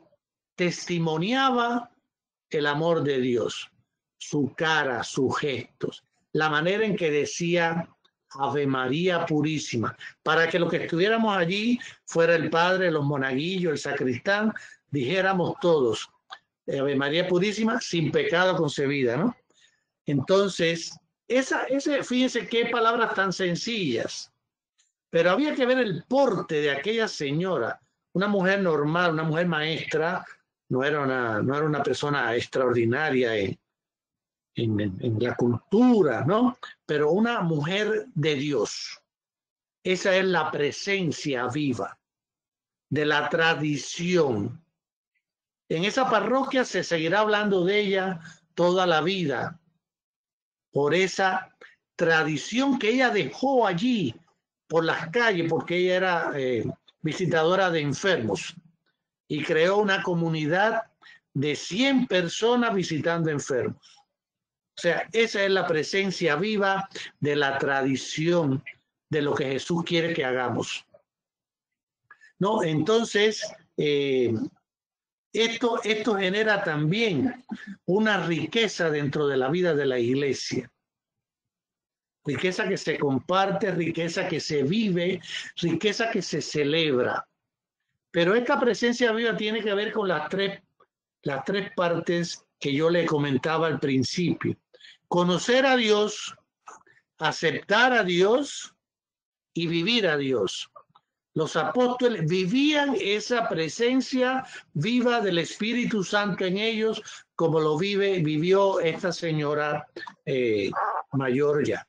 S1: testimoniaba el amor de Dios, su cara, sus gestos. la manera en que decía Ave María Purísima, para que los que estuviéramos allí, fuera el padre, los monaguillos, el sacristán, dijéramos todos Ave María Purísima, sin pecado concebida, ¿no? Entonces, esa, ese, fíjense qué palabras tan sencillas, pero había que ver el porte de aquella señora, una mujer normal, una mujer maestra, no era una, no era una persona extraordinaria en, en, en la cultura, ¿no? Pero una mujer de Dios. Esa es la presencia viva de la tradición. En esa parroquia se seguirá hablando de ella toda la vida, por esa tradición que ella dejó allí, por las calles, porque ella era eh, visitadora de enfermos y creó una comunidad de cien personas visitando enfermos. O sea, esa es la presencia viva de la tradición de lo que Jesús quiere que hagamos. ¿No? Entonces, eh, esto, esto genera también una riqueza dentro de la vida de la iglesia. Riqueza que se comparte, riqueza que se vive, riqueza que se celebra. Pero esta presencia viva tiene que ver con las tres, las tres partes que yo le comentaba al principio. Conocer a Dios, aceptar a Dios y vivir a Dios. Los apóstoles vivían esa presencia viva del Espíritu Santo en ellos, como lo vive, vivió esta señora eh, mayor ya.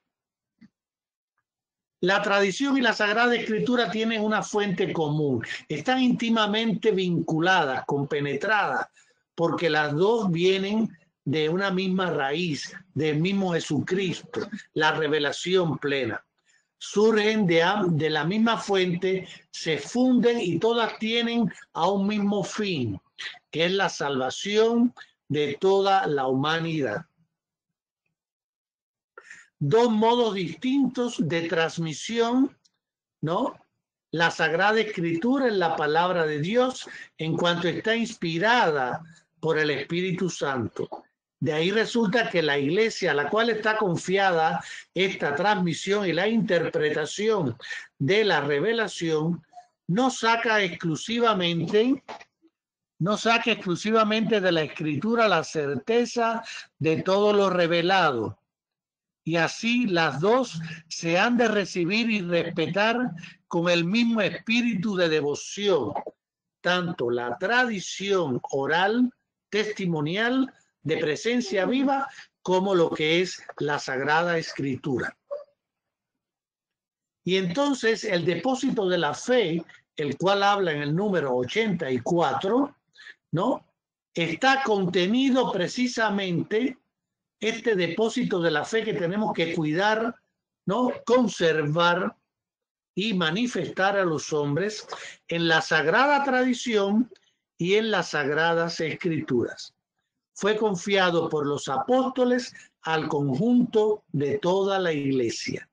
S1: La tradición y la Sagrada Escritura tienen una fuente común, están íntimamente vinculadas, compenetradas, porque las dos vienen de una misma raíz, del mismo Jesucristo, la revelación plena. Surgen de, de la misma fuente, se funden y todas tienen a un mismo fin, que es la salvación de toda la humanidad. Dos modos distintos de transmisión, ¿no? La Sagrada Escritura es la palabra de Dios en cuanto está inspirada por el Espíritu Santo. De ahí resulta que la iglesia a la cual está confiada esta transmisión y la interpretación de la revelación no saca exclusivamente, no saca exclusivamente de la Escritura la certeza de todo lo revelado. Y así las dos se han de recibir y respetar con el mismo espíritu de devoción, tanto la tradición oral, testimonial, de presencia viva, como lo que es la Sagrada Escritura. Y entonces el depósito de la fe, el cual habla en el número ochenta y cuatro, ¿no? Está contenido precisamente este depósito de la fe que tenemos que cuidar, ¿no? Conservar y manifestar a los hombres en la sagrada tradición y en las sagradas escrituras. Fue confiado por los apóstoles al conjunto de toda la iglesia.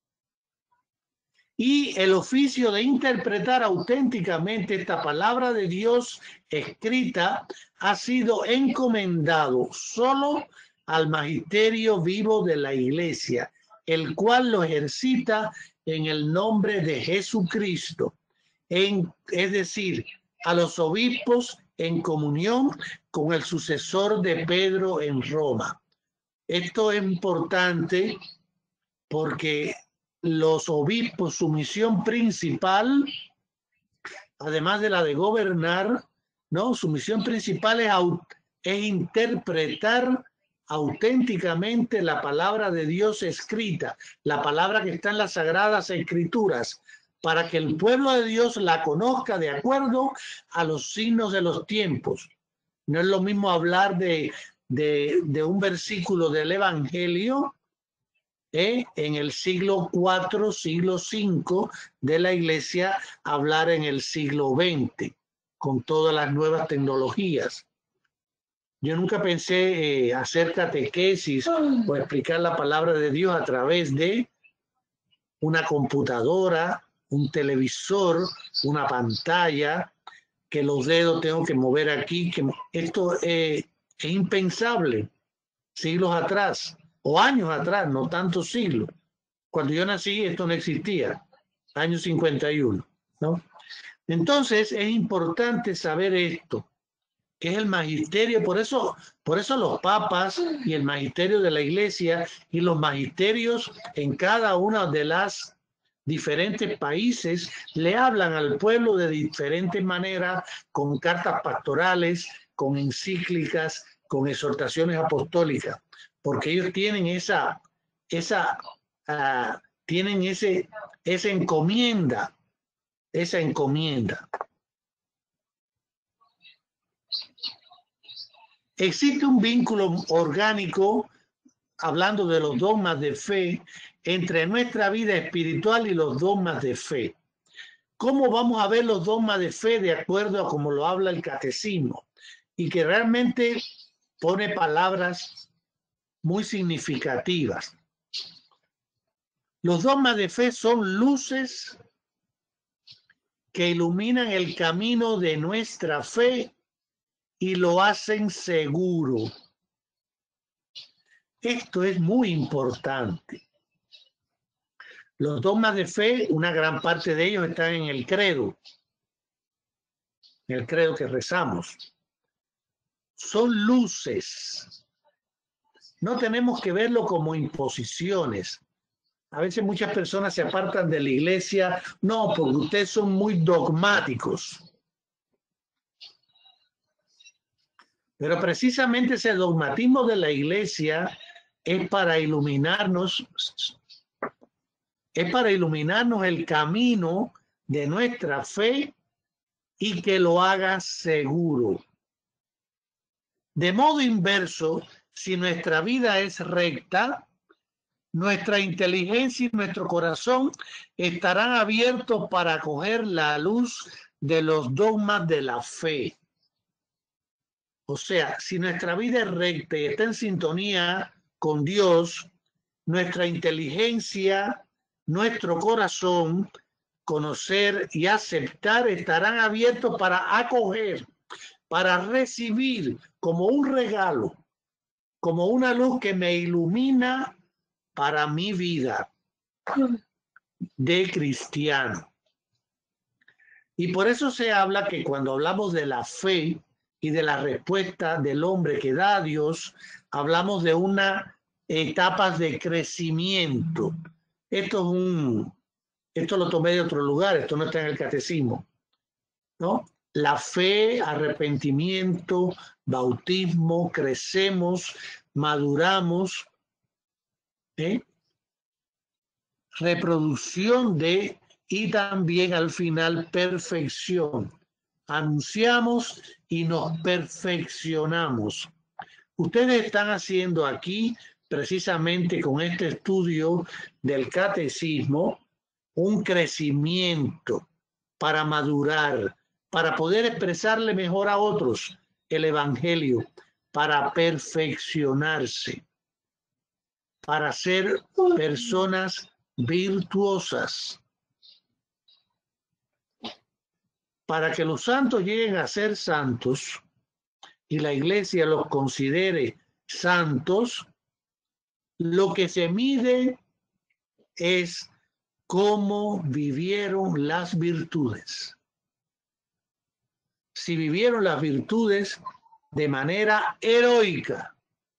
S1: Y el oficio de interpretar auténticamente esta palabra de Dios escrita ha sido encomendado solo al magisterio vivo de la iglesia, el cual lo ejercita en el nombre de Jesucristo, en, es decir, a los obispos en comunión con el sucesor de Pedro en Roma. Esto es importante porque los obispos, su misión principal, además de la de gobernar, ¿no? Su misión principal es, es interpretar auténticamente la palabra de Dios escrita, la palabra que está en las Sagradas Escrituras, para que el pueblo de Dios la conozca de acuerdo a los signos de los tiempos. No es lo mismo hablar de, de, de un versículo del Evangelio ¿eh? en el siglo cuatro, siglo cinco de la iglesia, hablar en el siglo veinte, con todas las nuevas tecnologías. Yo nunca pensé eh, hacer catequesis o explicar la palabra de Dios a través de una computadora, un televisor, una pantalla, que los dedos tengo que mover aquí. Que esto eh, es impensable siglos atrás. o años atrás, no tantos siglos. Cuando yo nací esto no existía, año cincuenta y uno, ¿no? Entonces es importante saber esto, que es el magisterio, por eso, por eso los papas y el magisterio de la iglesia y los magisterios en cada una de las diferentes países le hablan al pueblo de diferentes maneras, con cartas pastorales, con encíclicas, con exhortaciones apostólicas, porque ellos tienen esa, esa, uh, tienen ese, esa encomienda, esa encomienda. Existe un vínculo orgánico, hablando de los dogmas de fe, entre nuestra vida espiritual y los dogmas de fe. ¿Cómo vamos a ver los dogmas de fe de acuerdo a cómo lo habla el catecismo? Y que realmente pone palabras muy significativas. Los dogmas de fe son luces que iluminan el camino de nuestra fe y lo hacen seguro. Esto es muy importante. Los dogmas de fe, una gran parte de ellos están en el credo, en el credo que rezamos. Son luces. No tenemos que verlo como imposiciones. A veces muchas personas se apartan de la iglesia. No, porque ustedes son muy dogmáticos. Pero precisamente ese dogmatismo de la iglesia es para iluminarnos, es para iluminarnos el camino de nuestra fe y que lo haga seguro. De modo inverso, si nuestra vida es recta, nuestra inteligencia y nuestro corazón estarán abiertos para acoger la luz de los dogmas de la fe. O sea, si nuestra vida es recta y está en sintonía con Dios, nuestra inteligencia, nuestro corazón, conocer y aceptar estarán abiertos para acoger, para recibir como un regalo, como una luz que me ilumina para mi vida de cristiano. Y por eso se habla que cuando hablamos de la fe y de la respuesta del hombre que da a Dios, hablamos de una etapas de crecimiento. Esto es un, esto lo tomé de otro lugar, esto no está en el catecismo, ¿no? La fe, arrepentimiento, bautismo, crecemos, maduramos, ¿eh? Reproducción de, y también al final perfección. Anunciamos y nos perfeccionamos. Ustedes están haciendo aquí, precisamente con este estudio del catecismo, un crecimiento para madurar, para poder expresarle mejor a otros el evangelio, para perfeccionarse, para ser personas virtuosas, para que los santos lleguen a ser santos y la iglesia los considere santos. Lo que se mide es cómo vivieron las virtudes. Si vivieron las virtudes de manera heroica,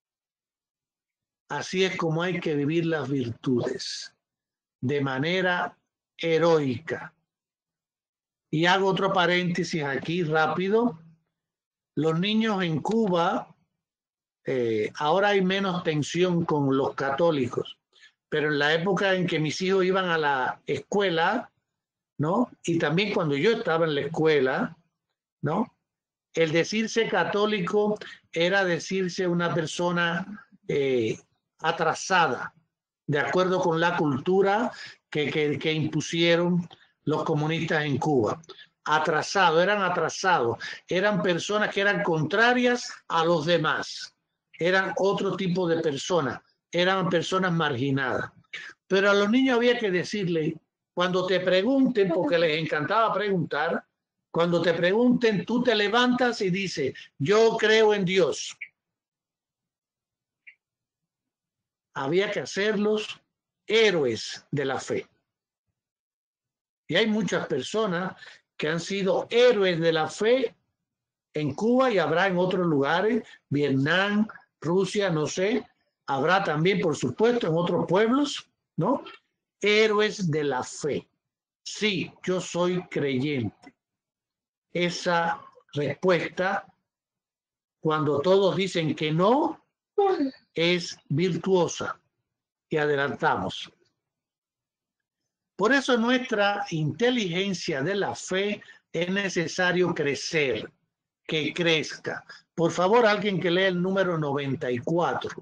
S1: así es como hay que vivir las virtudes, de manera heroica. Y hago otro paréntesis aquí rápido. Los niños en Cuba, eh, ahora hay menos tensión con los católicos, pero en la época en que mis hijos iban a la escuela, ¿no? Y también cuando yo estaba en la escuela, ¿no? El decirse católico era decirse una persona eh, atrasada, de acuerdo con la cultura que, que, que impusieron los comunistas en Cuba. Atrasados, eran atrasados, eran personas que eran contrarias a los demás, eran otro tipo de personas, eran personas marginadas. Pero a los niños había que decirle, cuando te pregunten, porque les encantaba preguntar, cuando te pregunten, tú te levantas y dices, yo creo en Dios. había que hacerlos héroes de la fe. Y hay muchas personas que han sido héroes de la fe en Cuba y habrá en otros lugares, Vietnam, Rusia, no sé, habrá también, por supuesto, en otros pueblos, ¿no? Héroes de la fe. Sí, yo soy creyente. Esa respuesta, cuando todos dicen que no, es virtuosa y adelantamos. Por eso nuestra inteligencia de la fe es necesario crecer, que crezca. Por favor, alguien que lea el número noventa y cuatro.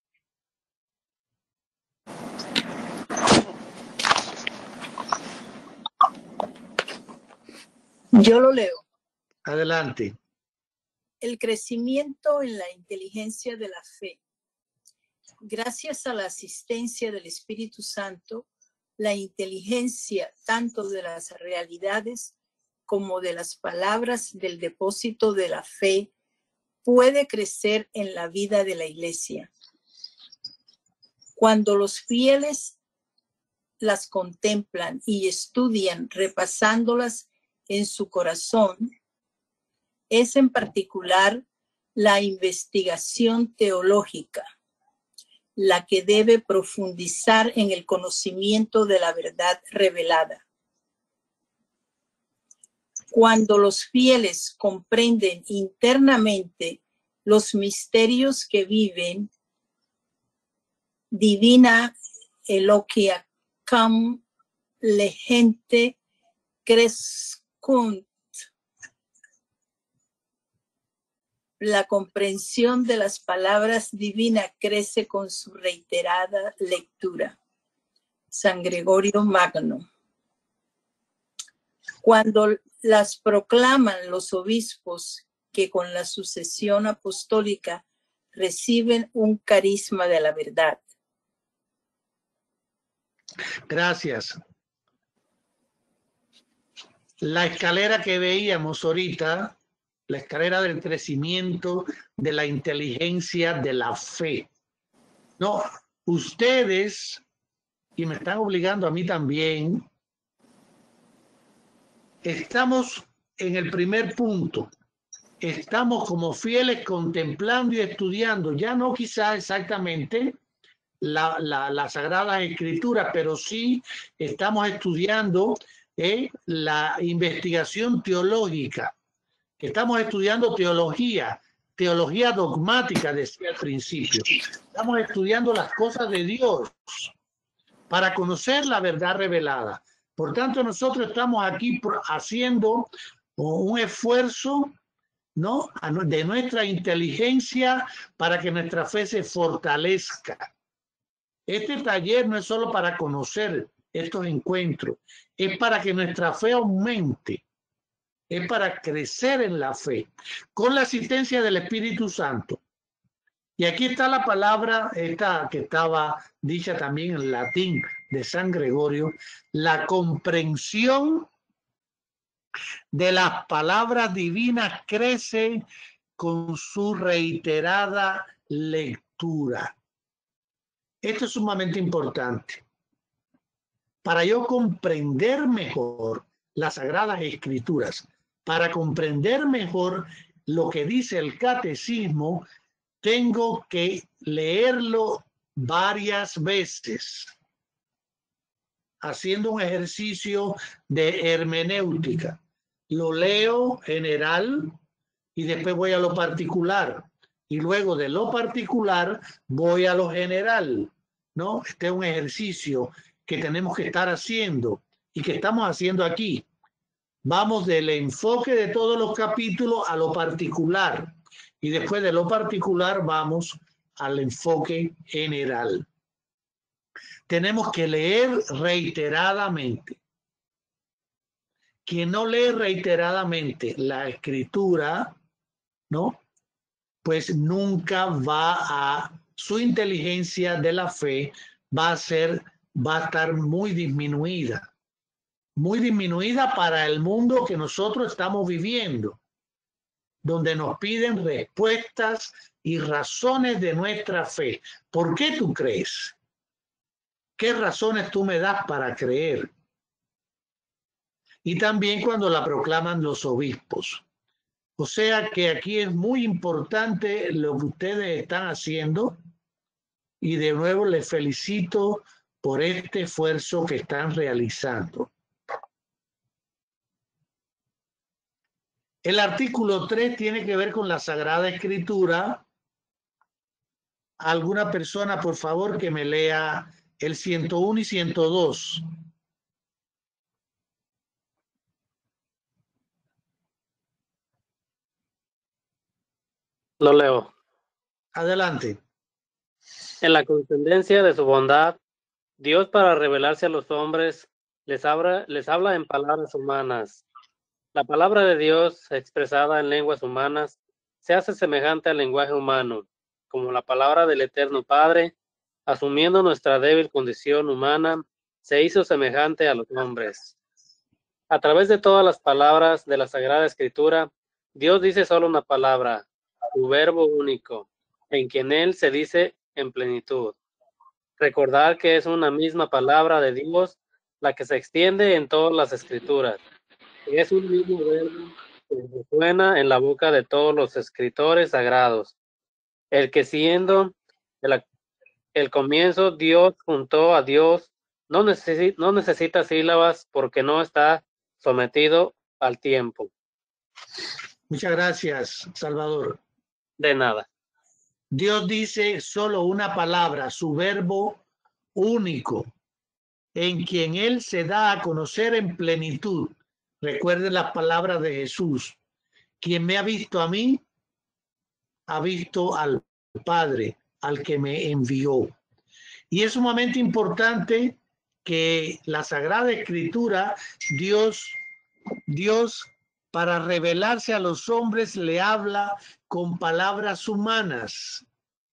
S11: Yo lo leo.
S1: Adelante.
S11: El crecimiento en la inteligencia de la fe. Gracias a la asistencia del Espíritu Santo, la inteligencia tanto de las realidades como de las palabras del depósito de la fe puede crecer en la vida de la iglesia. Cuando los fieles las contemplan y estudian repasándolas en su corazón, es en particular la investigación teológica la que debe profundizar en el conocimiento de la verdad revelada. Cuando los fieles comprenden internamente los misterios que viven, divina eloquia cam legente crescunt, la comprensión de las palabras divinas crece con su reiterada lectura. San Gregorio Magno. Cuando las proclaman los obispos que con la sucesión apostólica reciben un carisma de la verdad.
S1: Gracias. La escalera que veíamos ahorita, la escalera del crecimiento, de la inteligencia, de la fe. No, ustedes, y me están obligando a mí también, estamos en el primer punto. Estamos como fieles contemplando y estudiando, ya no quizás exactamente la, la, la Sagrada Escritura, pero sí estamos estudiando eh, la investigación teológica. Estamos estudiando teología, teología dogmática, decía al principio. Estamos estudiando las cosas de Dios para conocer la verdad revelada. Por tanto, nosotros estamos aquí haciendo un esfuerzo, ¿no?, de nuestra inteligencia para que nuestra fe se fortalezca. Este taller no es solo para conocer estos encuentros, es para que nuestra fe aumente. Es para crecer en la fe, con la asistencia del Espíritu Santo. Y aquí está la palabra esta que estaba dicha también en latín de San Gregorio, la comprensión de las palabras divinas crece con su reiterada lectura. Esto es sumamente importante. Para yo comprender mejor las Sagradas Escrituras, para comprender mejor lo que dice el catecismo, tengo que leerlo varias veces, haciendo un ejercicio de hermenéutica. Lo leo general y después voy a lo particular. Y luego de lo particular voy a lo general, ¿no? Este es un ejercicio que tenemos que estar haciendo y que estamos haciendo aquí. Vamos del enfoque de todos los capítulos a lo particular y después de lo particular vamos al enfoque general. Tenemos que leer reiteradamente. Quien no lee reiteradamente la escritura, ¿no?, pues nunca va a, su inteligencia de la fe va a ser, va a estar muy disminuida. Muy disminuida para el mundo que nosotros estamos viviendo. donde nos piden respuestas y razones de nuestra fe. ¿Por qué tú crees? ¿Qué razones tú me das para creer? Y también cuando la proclaman los obispos. O sea que aquí es muy importante lo que ustedes están haciendo y de nuevo les felicito por este esfuerzo que están realizando. El artículo tres tiene que ver con la Sagrada Escritura. Alguna persona, por favor, que me lea el ciento uno y ciento dos.
S4: Lo leo.
S1: Adelante.
S4: En la condescendencia de su bondad, Dios, para revelarse a los hombres, les habla, les habla en palabras humanas. La palabra de Dios, expresada en lenguas humanas, se hace semejante al lenguaje humano, como la palabra del Eterno Padre, asumiendo nuestra débil condición humana, se hizo semejante a los hombres. A través de todas las palabras de la Sagrada Escritura, Dios dice solo una palabra, su verbo único, en quien Él se dice en plenitud. Recordar que es una misma palabra de Dios la que se extiende en todas las Escrituras. Es un mismo verbo que resuena en la boca de todos los escritores sagrados. El que siendo el, el comienzo Dios juntó a Dios, no necesita, no necesita sílabas porque no está sometido al tiempo.
S1: Muchas gracias, Salvador.
S4: De nada.
S1: Dios dice solo una palabra, su verbo único, en quien Él se da a conocer en plenitud. Recuerden las palabras de Jesús. Quien me ha visto a mí, ha visto al Padre, al que me envió. Y es sumamente importante que la Sagrada Escritura, Dios, Dios, para revelarse a los hombres, le habla con palabras humanas.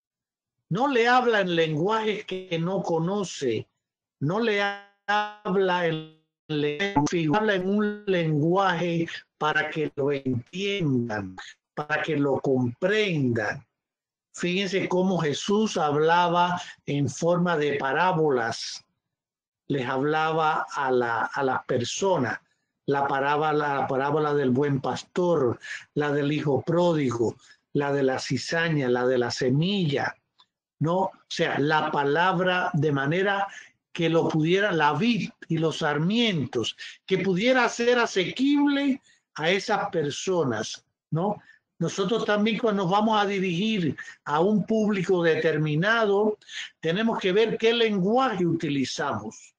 S1: No le habla en lenguajes que no conoce, no le habla en habla en un lenguaje para que lo entiendan, para que lo comprendan. Fíjense cómo Jesús hablaba en forma de parábolas, les hablaba a, la, a las personas. La parábola, la parábola del buen pastor, la del hijo pródigo, la de la cizaña, la de la semilla, ¿no? O sea, la palabra de manera que lo pudiera, la vid y los sarmientos, que pudiera ser asequible a esas personas, ¿no? Nosotros también cuando nos vamos a dirigir a un público determinado, tenemos que ver qué lenguaje utilizamos.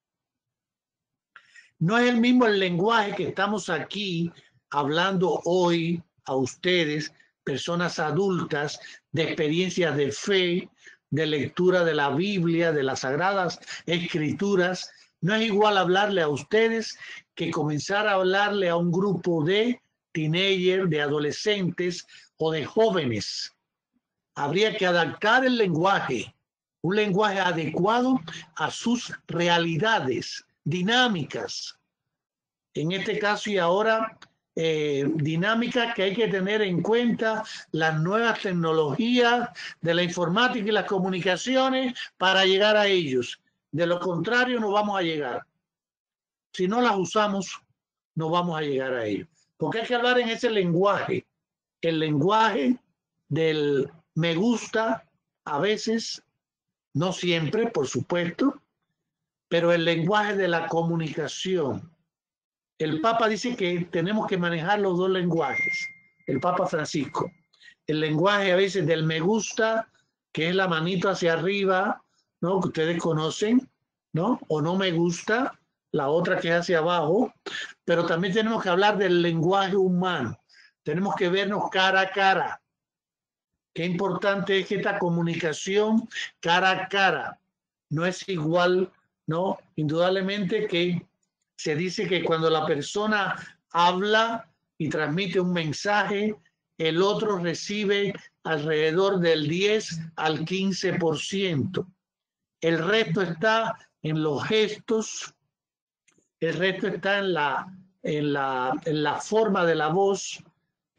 S1: No es el mismo el lenguaje que estamos aquí hablando hoy a ustedes, personas adultas, de experiencias de fe, de lectura de la Biblia, de las Sagradas Escrituras. No es igual hablarle a ustedes que comenzar a hablarle a un grupo de teenagers, de adolescentes o de jóvenes. Habría que adaptar el lenguaje, un lenguaje adecuado a sus realidades dinámicas. En este caso y ahora, eh, dinámicas que hay que tener en cuenta las nuevas tecnologías de la informática y las comunicaciones para llegar a ellos. De lo contrario, no vamos a llegar. Si no las usamos, no vamos a llegar a ellos. Porque hay que hablar en ese lenguaje, el lenguaje del me gusta a veces, no siempre, por supuesto, pero el lenguaje de la comunicación. El Papa dice que tenemos que manejar los dos lenguajes, el Papa Francisco. El lenguaje a veces del me gusta, que es la manito hacia arriba, ¿no? Que ustedes conocen, ¿no? O no me gusta, la otra que es hacia abajo. Pero también tenemos que hablar del lenguaje humano. Tenemos que vernos cara a cara. Qué importante es que esta comunicación cara a cara no es igual, ¿no? Indudablemente que se dice que cuando la persona habla y transmite un mensaje, el otro recibe alrededor del diez al quince por ciento. El resto está en los gestos, el resto está en la, en la, en la forma de la voz,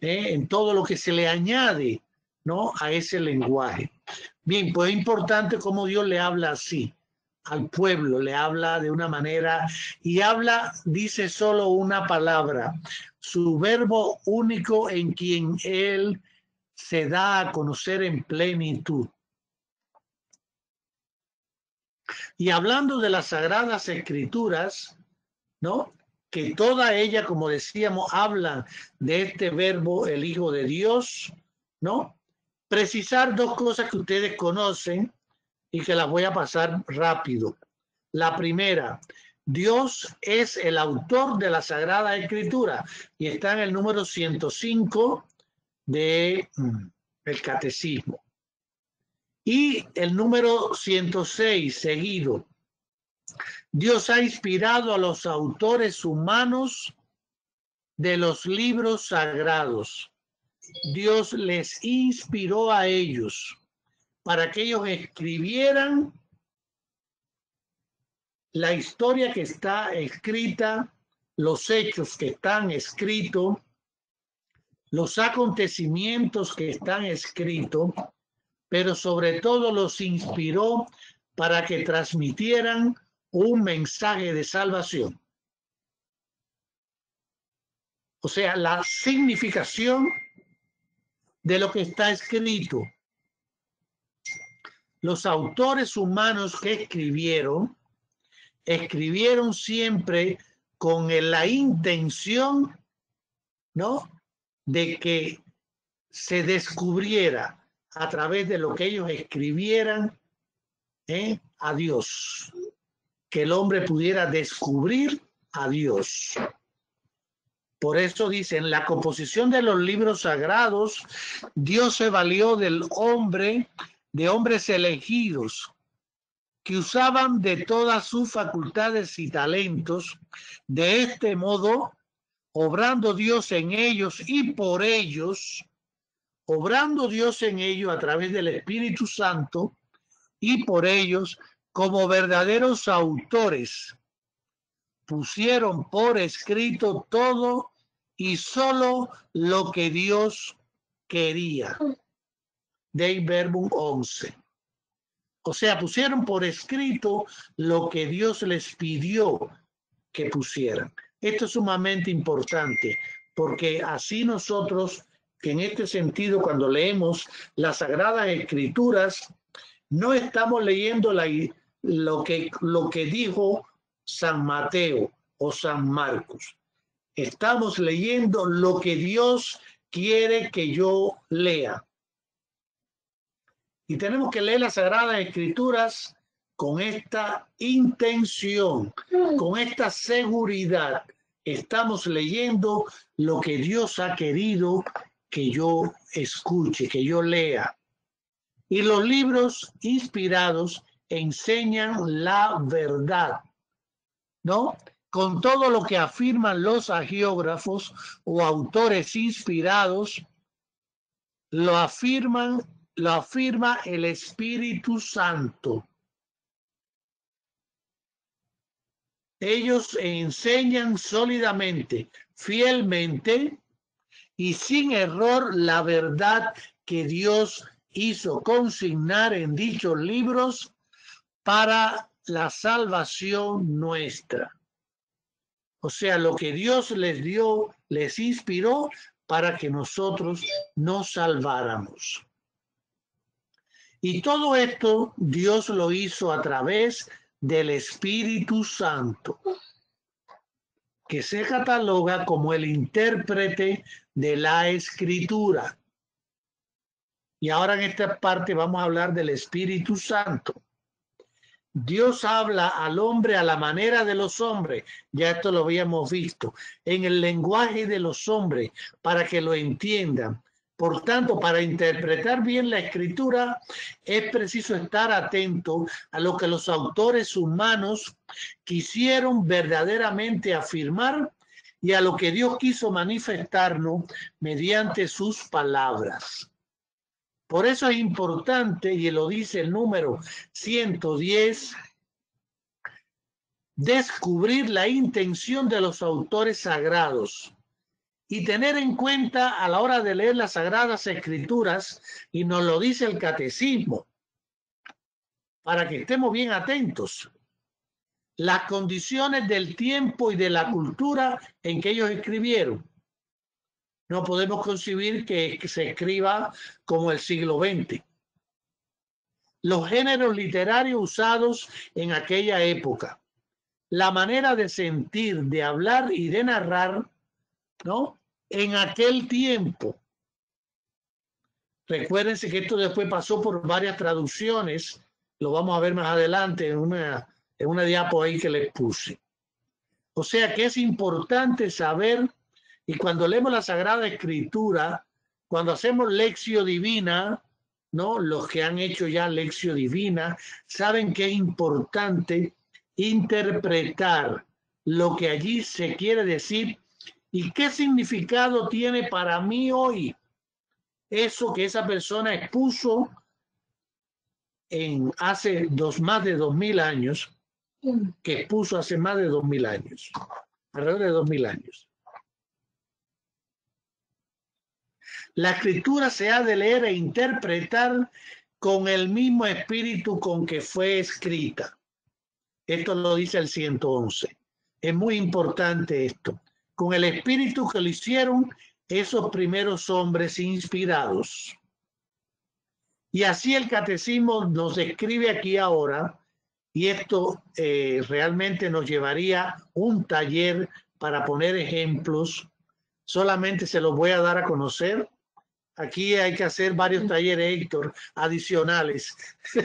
S1: ¿eh? En todo lo que se le añade, ¿no?, a ese lenguaje. Bien, pues es importante cómo Dios le habla así al pueblo, le habla de una manera y habla, dice solo una palabra, su verbo único en quien él se da a conocer en plenitud. Y hablando de las Sagradas Escrituras, ¿no?, que toda ella, como decíamos, habla de este verbo, el Hijo de Dios, ¿no? Precisar dos cosas que ustedes conocen y que las voy a pasar rápido. La primera, Dios es el autor de la Sagrada Escritura y está en el número ciento cinco de mm, el Catecismo. Y el número ciento seis seguido. Dios ha inspirado a los autores humanos de los libros sagrados. Dios les inspiró a ellos para que ellos escribieran la historia que está escrita, los hechos que están escritos, los acontecimientos que están escritos, pero sobre todo los inspiró para que transmitieran un mensaje de salvación. O sea, la significación de lo que está escrito. Los autores humanos que escribieron, escribieron siempre con la intención, ¿no?, de que se descubriera a través de lo que ellos escribieran, ¿eh?, a Dios, que el hombre pudiera descubrir a Dios. Por eso dicen, la composición de los libros sagrados, Dios se valió del hombre, de hombres elegidos, que usaban de todas sus facultades y talentos. De este modo, obrando Dios en ellos y por ellos, obrando Dios en ellos a través del Espíritu Santo y por ellos, como verdaderos autores, pusieron por escrito todo y solo lo que Dios quería. Dei Verbum once. O sea, pusieron por escrito lo que Dios les pidió que pusieran. Esto es sumamente importante, porque así nosotros, que en este sentido, cuando leemos las Sagradas Escrituras, no estamos leyendo la, lo, que, lo que dijo San Mateo o San Marcos. Estamos leyendo lo que Dios quiere que yo lea. Y tenemos que leer las Sagradas Escrituras con esta intención, con esta seguridad. Estamos leyendo lo que Dios ha querido que yo escuche, que yo lea. Y los libros inspirados enseñan la verdad, ¿no?, con todo lo que afirman los agiógrafos o autores inspirados, lo afirman, lo afirma el Espíritu Santo. Ellos enseñan sólidamente, fielmente y sin error la verdad que Dios hizo consignar en dichos libros para la salvación nuestra. O sea, lo que Dios les dio, les inspiró para que nosotros nos salváramos. Y todo esto Dios lo hizo a través del Espíritu Santo, que se cataloga como el intérprete de la Escritura. Y ahora en esta parte vamos a hablar del Espíritu Santo. Dios habla al hombre a la manera de los hombres, ya esto lo habíamos visto, en el lenguaje de los hombres, para que lo entiendan. Por tanto, para interpretar bien la Escritura, es preciso estar atento a lo que los autores humanos quisieron verdaderamente afirmar y a lo que Dios quiso manifestarnos mediante sus palabras. Por eso es importante, y lo dice el número ciento diez, descubrir la intención de los autores sagrados y tener en cuenta a la hora de leer las Sagradas Escrituras, y nos lo dice el Catecismo, para que estemos bien atentos, las condiciones del tiempo y de la cultura en que ellos escribieron. No podemos concebir que se escriba como el siglo veinte. Los géneros literarios usados en aquella época, la manera de sentir, de hablar y de narrar, ¿no? En aquel tiempo. Recuérdense que esto después pasó por varias traducciones, lo vamos a ver más adelante en una, en una diapo ahí que les puse. O sea que es importante saber, y cuando leemos la Sagrada Escritura, cuando hacemos lección divina, ¿no? Los que han hecho ya lección divina saben que es importante interpretar lo que allí se quiere decir y qué significado tiene para mí hoy eso que esa persona expuso en hace dos, más de dos mil años, que expuso hace más de dos mil años, alrededor de dos mil años. La escritura se ha de leer e interpretar con el mismo espíritu con que fue escrita. Esto lo dice el ciento once. Es muy importante esto. Con el espíritu que lo hicieron esos primeros hombres inspirados. Y así el Catecismo nos describe aquí ahora, y esto eh, realmente nos llevaría un taller para poner ejemplos. Solamente se los voy a dar a conocer. Aquí hay que hacer varios talleres, Héctor, adicionales.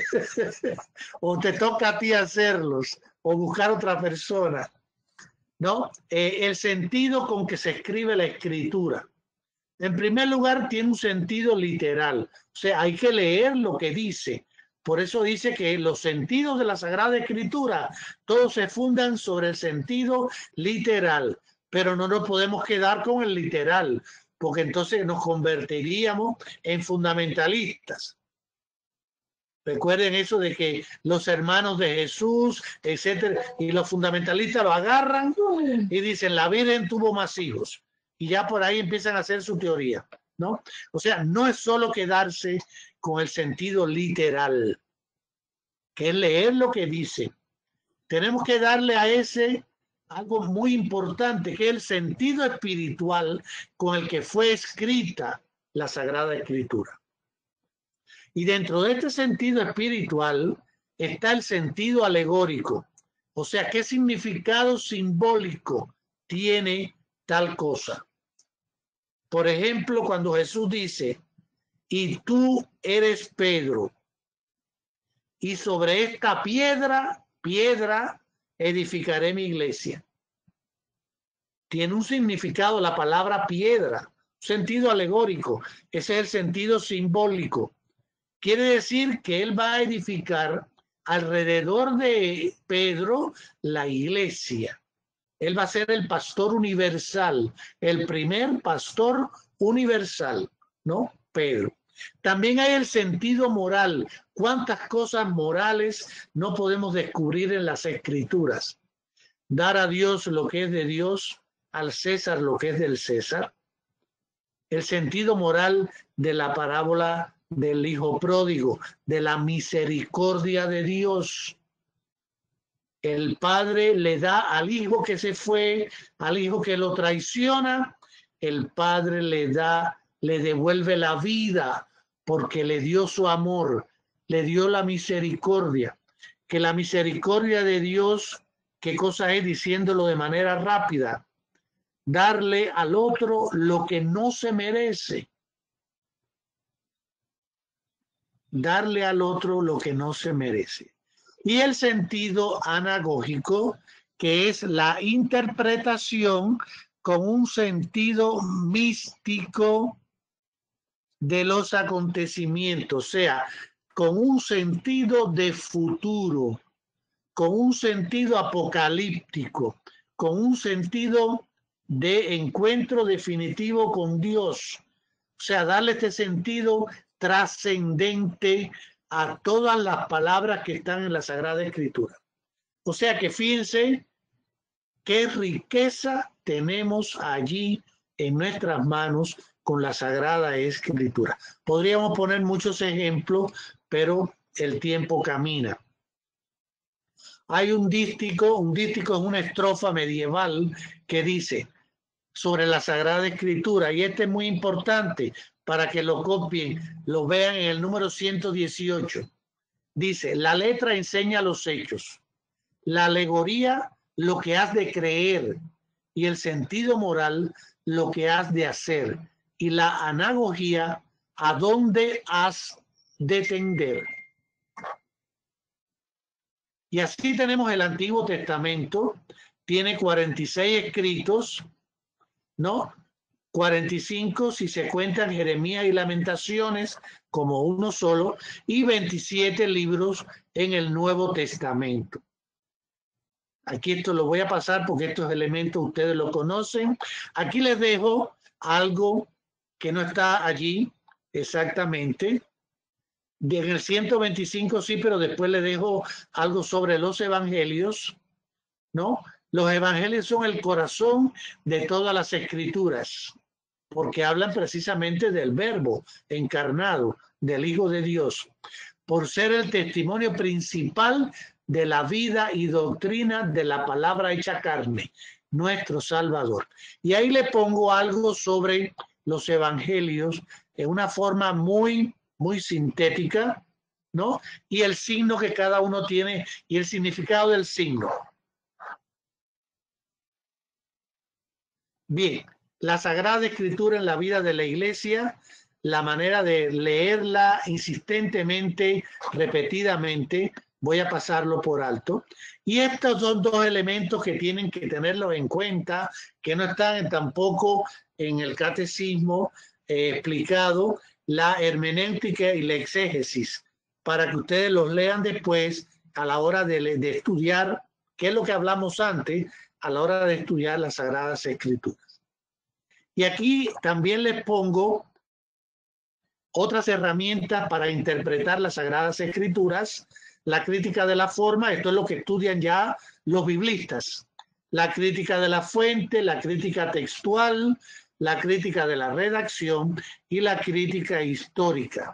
S1: O te toca a ti hacerlos, o buscar otra persona. ¿No? Eh, el sentido con que se escribe la escritura. En primer lugar, tiene un sentido literal. O sea, hay que leer lo que dice. Por eso dice que los sentidos de la Sagrada Escritura, todos se fundan sobre el sentido literal. Pero no nos podemos quedar con el literal, porque entonces nos convertiríamos en fundamentalistas. Recuerden eso de que los hermanos de Jesús, etcétera, y los fundamentalistas lo agarran y dicen la Virgen tuvo más hijos, y ya por ahí empiezan a hacer su teoría, ¿no? O sea, no es solo quedarse con el sentido literal, que es leer lo que dice. Tenemos que darle a ese algo muy importante, que es el sentido espiritual con el que fue escrita la Sagrada Escritura. Y dentro de este sentido espiritual está el sentido alegórico. O sea, ¿qué significado simbólico tiene tal cosa? Por ejemplo, cuando Jesús dice, y tú eres Pedro, y sobre esta piedra, piedra, edificaré mi iglesia. Tiene un significado la palabra piedra, un sentido alegórico. Ese es el sentido simbólico. Quiere decir que él va a edificar alrededor de Pedro la iglesia. Él va a ser el pastor universal, el primer pastor universal, ¿no? Pedro. También hay el sentido moral. ¿Cuántas cosas morales no podemos descubrir en las Escrituras? Dar a Dios lo que es de Dios, al César lo que es del César. El sentido moral de la parábola del hijo pródigo, de la misericordia de Dios. El padre le da al hijo que se fue, al hijo que lo traiciona, el padre le da, le devuelve la vida porque le dio su amor, le dio la misericordia. Que la misericordia de Dios, ¿qué cosa es? Diciéndolo de manera rápida, darle al otro lo que no se merece. Darle al otro lo que no se merece. Y el sentido anagógico, que es la interpretación con un sentido místico de los acontecimientos, o sea, con un sentido de futuro, con un sentido apocalíptico, con un sentido de encuentro definitivo con Dios. O sea, darle este sentido trascendente a todas las palabras que están en la Sagrada Escritura. O sea que fíjense qué riqueza tenemos allí en nuestras manos con la Sagrada Escritura. Podríamos poner muchos ejemplos, pero el tiempo camina. Hay un dístico, un dístico es una estrofa medieval que dice sobre la Sagrada Escritura, y este es muy importante para que lo copien, lo vean en el número ciento dieciocho. Dice, la letra enseña los hechos, la alegoría lo que has de creer y el sentido moral lo que has de hacer y la anagogía a dónde has de tender. Y así tenemos el Antiguo Testamento, tiene cuarenta y seis escritos, ¿no? cuarenta y cinco si se cuentan Jeremías y Lamentaciones como uno solo, y veintisiete libros en el Nuevo Testamento. Aquí esto lo voy a pasar porque estos elementos ustedes lo conocen. Aquí les dejo algo que no está allí exactamente. En el ciento veinticinco sí, pero después les dejo algo sobre los evangelios, ¿no? Los evangelios son el corazón de todas las escrituras, porque hablan precisamente del Verbo encarnado, del Hijo de Dios, por ser el testimonio principal de la vida y doctrina de la palabra hecha carne, nuestro Salvador. Y ahí le pongo algo sobre los evangelios en una forma muy, muy sintética, ¿no? Y el signo que cada uno tiene y el significado del signo. Bien, la Sagrada Escritura en la vida de la Iglesia, la manera de leerla insistentemente, repetidamente, voy a pasarlo por alto. Y estos son dos elementos que tienen que tenerlos en cuenta, que no están tampoco en el catecismo eh, explicado, la hermenéutica y la exégesis, para que ustedes los lean después a la hora de, de estudiar, que es lo que hablamos antes, a la hora de estudiar las Sagradas Escrituras. Y aquí también les pongo otras herramientas para interpretar las Sagradas Escrituras. La crítica de la forma, esto es lo que estudian ya los biblistas. La crítica de la fuente, la crítica textual, la crítica de la redacción y la crítica histórica.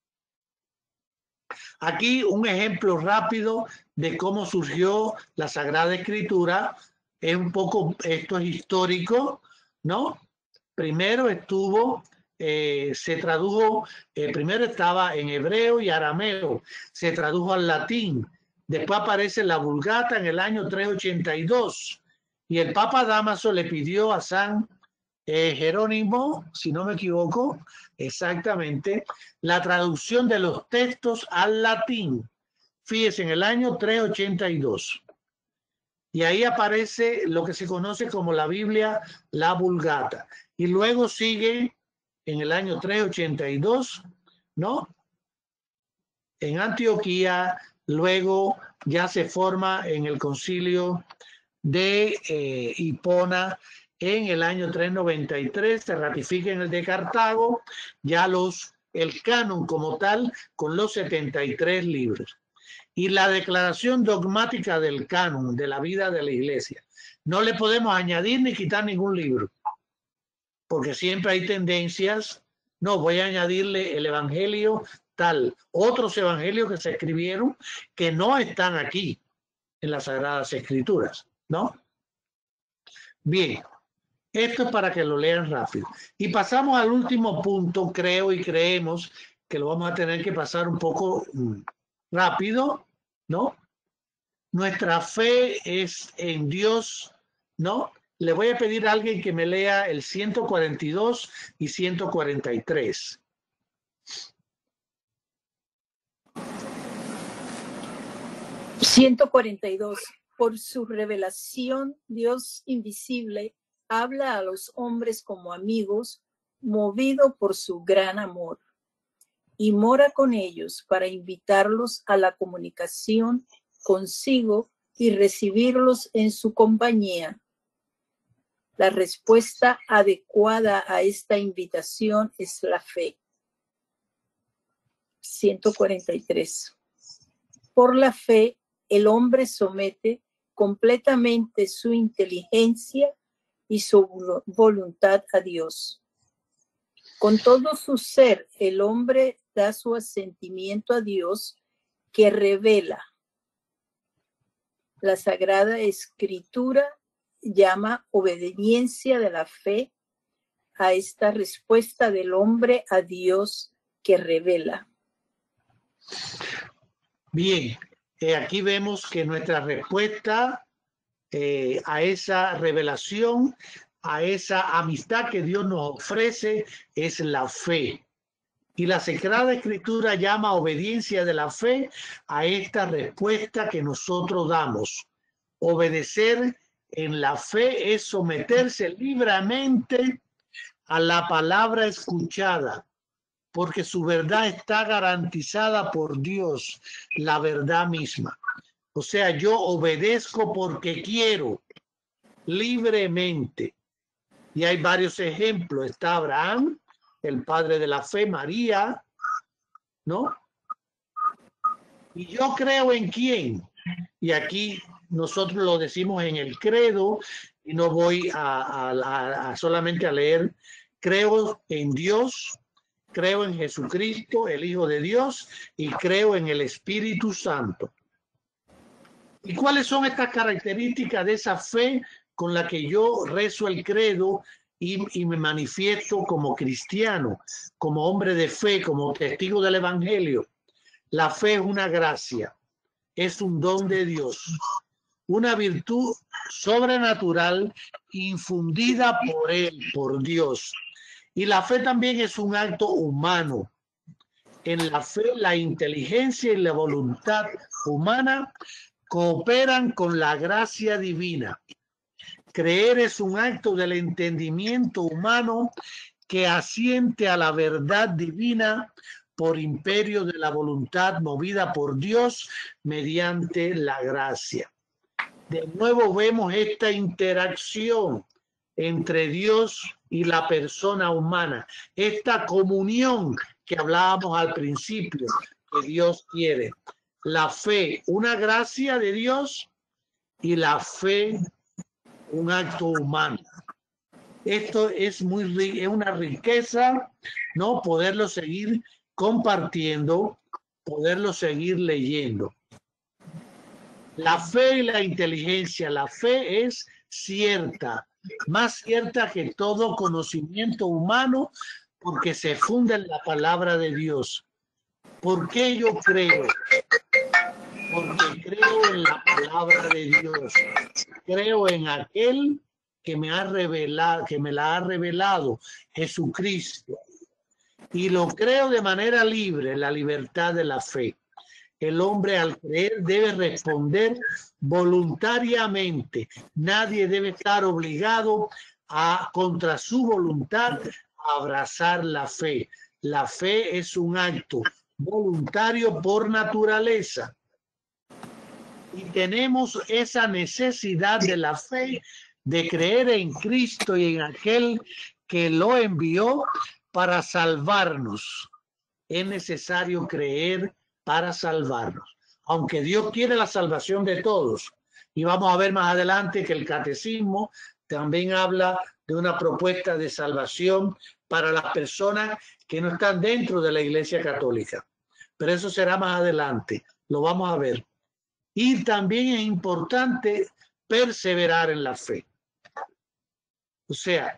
S1: Aquí un ejemplo rápido de cómo surgió la Sagrada Escritura. Es un poco, esto es histórico, ¿no? Primero estuvo, eh, se tradujo, eh, primero estaba en hebreo y arameo, se tradujo al latín. Después aparece la Vulgata en el año trescientos ochenta y dos. Y el Papa Dámaso le pidió a San eh, Jerónimo, si no me equivoco, exactamente, la traducción de los textos al latín. Fíjense, en el año trescientos ochenta y dos. Y ahí aparece lo que se conoce como la Biblia, la Vulgata. Y luego sigue en el año trescientos ochenta y dos, ¿no? En Antioquía, luego ya se forma en el concilio de eh, Hipona en el año trescientos noventa y tres, se ratifica en el de Cartago, ya los, el canon como tal, con los setenta y tres libros. Y la declaración dogmática del canon de la vida de la Iglesia. No le podemos añadir ni quitar ningún libro, porque siempre hay tendencias. No, voy a añadirle el evangelio tal, otros evangelios que se escribieron que no están aquí en las Sagradas Escrituras, ¿no? Bien, esto es para que lo lean rápido. Y pasamos al último punto, creo y creemos que lo vamos a tener que pasar un poco rápido, ¿no? Nuestra fe es en Dios, ¿no? Le voy a pedir a alguien que me lea el ciento cuarenta y dos y ciento cuarenta y tres.
S11: ciento cuarenta y dos. Por su revelación, Dios invisible habla a los hombres como amigos, movido por su gran amor, y mora con ellos para invitarlos a la comunicación consigo y recibirlos en su compañía. La respuesta adecuada a esta invitación es la fe. ciento cuarenta y tres. Por la fe, el hombre somete completamente su inteligencia y su voluntad a Dios. Con todo su ser, el hombre da su asentimiento a Dios que revela. La Sagrada Escritura llama obediencia de la fe a esta respuesta del hombre a Dios que revela.
S1: Bien, eh, aquí vemos que nuestra respuesta eh, a esa revelación, a esa amistad que Dios nos ofrece, es la fe. Y la Sagrada Escritura llama obediencia de la fe a esta respuesta que nosotros damos. Obedecer en la fe es someterse libremente a la palabra escuchada, porque su verdad está garantizada por Dios, la verdad misma. O sea, yo obedezco porque quiero, libremente. Y hay varios ejemplos. Está Abraham, el padre de la fe, María, ¿no? Y yo creo en quién. Y aquí nosotros lo decimos en el credo, y no voy a, a, a solamente a leer. Creo en Dios, creo en Jesucristo, el Hijo de Dios, y creo en el Espíritu Santo. ¿Y cuáles son estas características de esa fe con la que yo rezo el credo y, y me manifiesto como cristiano, como hombre de fe, como testigo del Evangelio? La fe es una gracia, es un don de Dios, una virtud sobrenatural infundida por Él, por Dios. Y la fe también es un acto humano. En la fe, la inteligencia y la voluntad humana cooperan con la gracia divina. Creer es un acto del entendimiento humano que asiente a la verdad divina por imperio de la voluntad movida por Dios mediante la gracia. De nuevo vemos esta interacción entre Dios y la persona humana, esta comunión que hablábamos al principio que Dios quiere. La fe, una gracia de Dios, y la fe, un acto humano. Esto es muy es una riqueza, ¿no? Poderlo seguir compartiendo, poderlo seguir leyendo. La fe y la inteligencia. La fe es cierta, más cierta que todo conocimiento humano, porque se funda en la palabra de Dios. ¿Por qué yo creo? Porque creo en la palabra de Dios. Creo en aquel que me ha revelado, que me la ha revelado, Jesucristo. Y lo creo de manera libre, la libertad de la fe. El hombre al creer debe responder voluntariamente. Nadie debe estar obligado a, contra su voluntad, a abrazar la fe. La fe es un acto voluntario por naturaleza. Y tenemos esa necesidad de la fe, de creer en Cristo y en aquel que lo envió para salvarnos. Es necesario creer para salvarnos, aunque Dios quiere la salvación de todos. Y vamos a ver más adelante que el catecismo también habla de una propuesta de salvación para las personas que no están dentro de la Iglesia Católica. Pero eso será más adelante, lo vamos a ver. Y también es importante perseverar en la fe. O sea,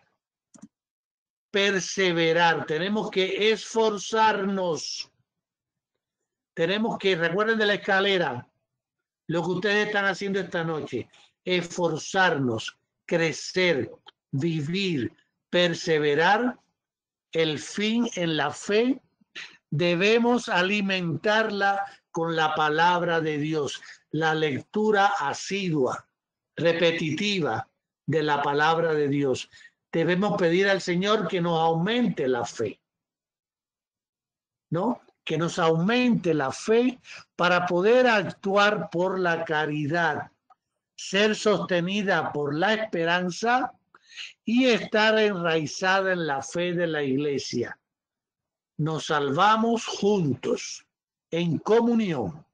S1: perseverar, tenemos que esforzarnos. Tenemos que, recuerden de la escalera, lo que ustedes están haciendo esta noche, esforzarnos, crecer, vivir, perseverar. El fin en la fe, debemos alimentarla con la palabra de Dios, la lectura asidua, repetitiva de la palabra de Dios. Debemos pedir al Señor que nos aumente la fe, ¿no? Que nos aumente la fe para poder actuar por la caridad, ser sostenida por la esperanza y estar enraizada en la fe de la Iglesia. Nos salvamos juntos, en comunión,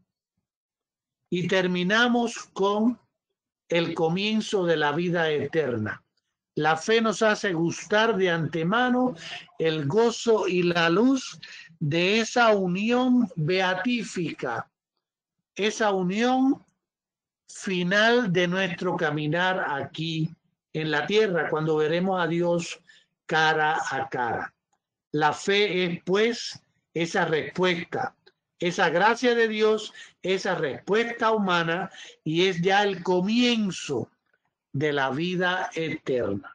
S1: y terminamos con el comienzo de la vida eterna. La fe nos hace gustar de antemano el gozo y la luz de esa unión beatífica, esa unión final de nuestro caminar aquí en la tierra, cuando veremos a Dios cara a cara. La fe es, pues, esa respuesta, esa gracia de Dios, esa respuesta humana, y es ya el comienzo de la vida eterna.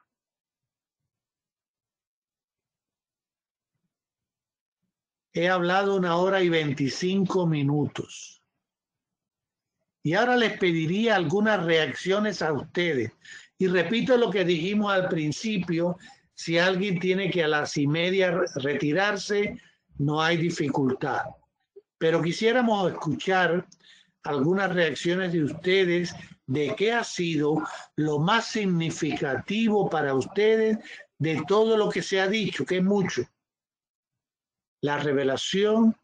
S1: He hablado una hora y veinticinco minutos. Y ahora les pediría algunas reacciones a ustedes. Y repito lo que dijimos al principio, si alguien tiene que a las y media retirarse, no hay dificultad. Pero quisiéramos escuchar algunas reacciones de ustedes de qué ha sido lo más significativo para ustedes de todo lo que se ha dicho, que es mucho. La revelación.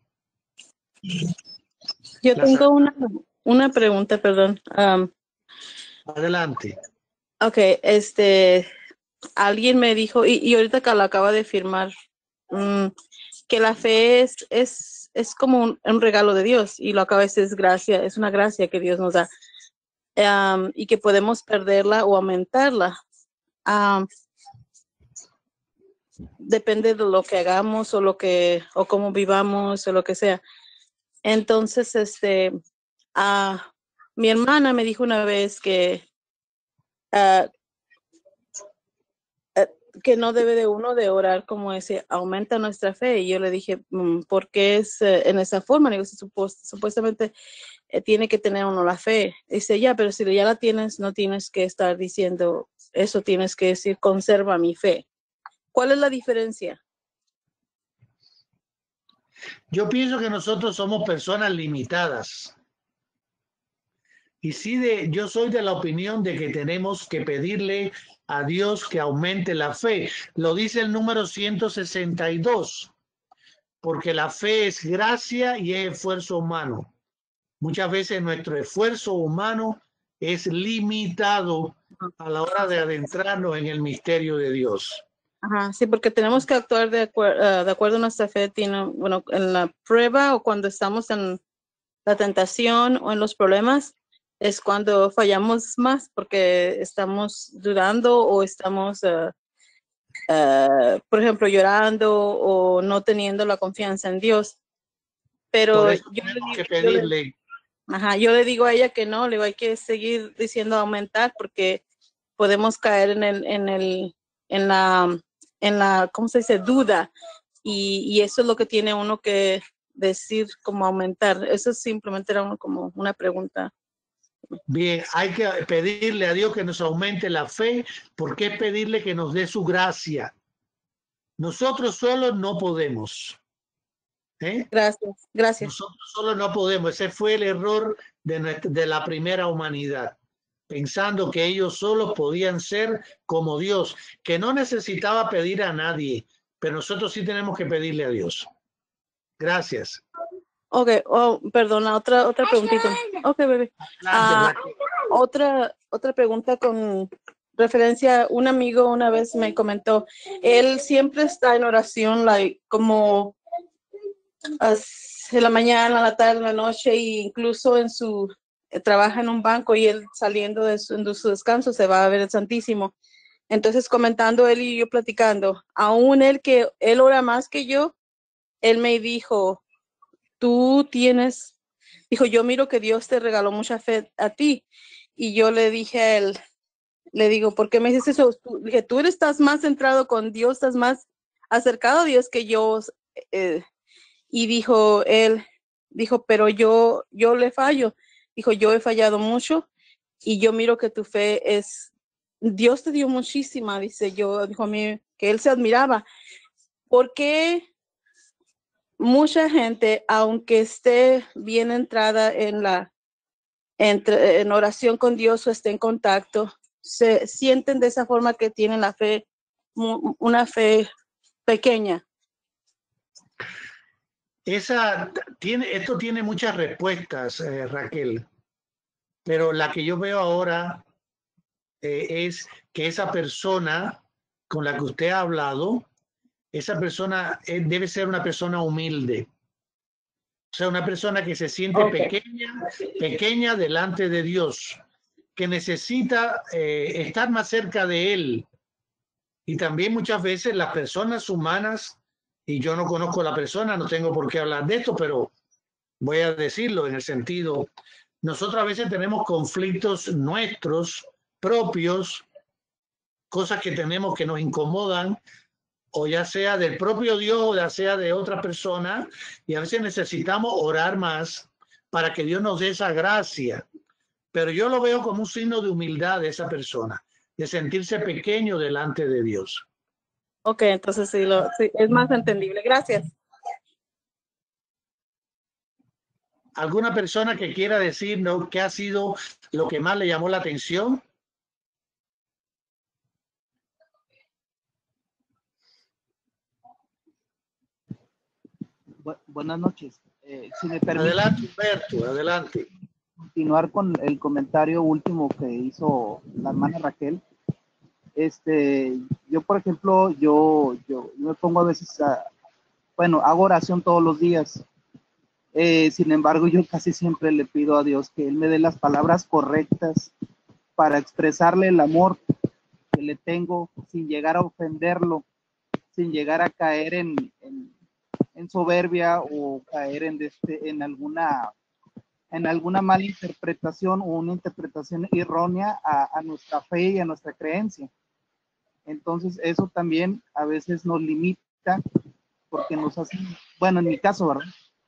S12: Yo tengo una, una pregunta, perdón. Um,
S1: Adelante.
S12: ok, este, alguien me dijo, y, y ahorita que lo acaba de firmar, um, que la fe es, es, es como un, un regalo de Dios, y lo acaba de decir, es gracia, es una gracia que Dios nos da, um, y que podemos perderla o aumentarla. Um, depende de lo que hagamos o lo que, o cómo vivamos o lo que sea. Entonces, este, uh, mi hermana me dijo una vez que, uh, uh, que no debe de uno de orar como ese, aumenta nuestra fe. Y yo le dije, mm, ¿por qué es uh, en esa forma? Le digo, supuest supuestamente eh, tiene que tener uno la fe. Dice, ya, pero si ya la tienes, no tienes que estar diciendo eso, tienes que decir, conserva mi fe. ¿Cuál es la diferencia?
S1: Yo pienso que nosotros somos personas limitadas. Y sí, de, yo soy de la opinión de que tenemos que pedirle a Dios que aumente la fe. Lo dice el número ciento sesenta y dos, porque la fe es gracia y es esfuerzo humano. Muchas veces nuestro esfuerzo humano es limitado a la hora de adentrarnos en el misterio de Dios.
S12: Ajá, sí, porque tenemos que actuar de, acuer uh, de acuerdo a nuestra fe. Tiene, bueno, en la prueba o cuando estamos en la tentación o en los problemas, es cuando fallamos más porque estamos dudando o estamos, uh, uh, por ejemplo, llorando o no teniendo la confianza en Dios. Pero
S1: Por eso
S12: yo,
S1: tenemos
S12: le,
S1: que pedirle.
S12: Yo le, ajá, yo le digo a ella que no, le digo, hay que seguir diciendo aumentar porque podemos caer en el, en el, en la, en la, ¿cómo se dice? Duda. Y, y eso es lo que tiene uno que decir como aumentar. Eso simplemente era uno, como una pregunta.
S1: Bien, hay que pedirle a Dios que nos aumente la fe, porque es pedirle que nos dé su gracia. Nosotros solos no podemos. ¿Eh?
S12: Gracias, gracias.
S1: Nosotros solos no podemos. Ese fue el error de, nuestra, de la primera humanidad, pensando que ellos solos podían ser como Dios, que no necesitaba pedir a nadie, pero nosotros sí tenemos que pedirle a Dios. Gracias.
S12: Ok, oh, perdona, otra, otra preguntita. Ok, bebé. Uh, otra, otra pregunta con referencia, un amigo una vez me comentó, él siempre está en oración, like, como en la mañana, en la tarde, en la noche, e incluso en su, eh, trabaja en un banco y él saliendo de su, de su descanso se va a ver el Santísimo. Entonces, comentando él y yo platicando, aún él que él ora más que yo, él me dijo, tú tienes, dijo, yo miro que Dios te regaló mucha fe a ti. Y yo le dije a él, le digo, ¿por qué me dices eso? Tú, dije, tú estás más centrado con Dios, estás más acercado a Dios que yo. Eh, y dijo él, dijo, pero yo, yo le fallo. Dijo, yo he fallado mucho y yo miro que tu fe es, Dios te dio muchísima, dice yo, dijo a mí, que él se admiraba. ¿Por qué mucha gente, aunque esté bien entrada en la entre, en oración con Dios o esté en contacto, se sienten de esa forma que tienen la fe, una fe pequeña?
S1: Esa tiene, esto tiene muchas respuestas, eh, Raquel, pero la que yo veo ahora eh, es que esa persona con la que usted ha hablado, esa persona eh, debe ser una persona humilde. O sea, una persona que se siente
S12: Okay.
S1: pequeña, pequeña delante de Dios, que necesita eh, estar más cerca de Él. Y también muchas veces las personas humanas, y yo no conozco a la persona, no tengo por qué hablar de esto, pero voy a decirlo en el sentido, nosotros a veces tenemos conflictos nuestros, propios, cosas que tenemos que nos incomodan, o ya sea del propio Dios o ya sea de otra persona, y a veces necesitamos orar más para que Dios nos dé esa gracia. Pero yo lo veo como un signo de humildad de esa persona, de sentirse pequeño delante de Dios.
S12: Ok, entonces sí, lo, sí, es más entendible. Gracias.
S1: ¿Alguna persona que quiera decirnos qué ha sido lo que más le llamó la atención?
S9: Bu- buenas noches. Eh, si me permite
S1: Adelante, Humberto, adelante.
S9: continuar con el comentario último que hizo la hermana Raquel. Este, yo, por ejemplo, yo, yo, yo me pongo a veces, a, bueno, hago oración todos los días. Eh, sin embargo, yo casi siempre le pido a Dios que Él me dé las palabras correctas para expresarle el amor que le tengo sin llegar a ofenderlo, sin llegar a caer en, en, en soberbia o caer en, este, en alguna en alguna mala interpretación o una interpretación errónea a, a nuestra fe y a nuestra creencia. Entonces eso también a veces nos limita porque nos hace, bueno, en mi caso, ¿verdad?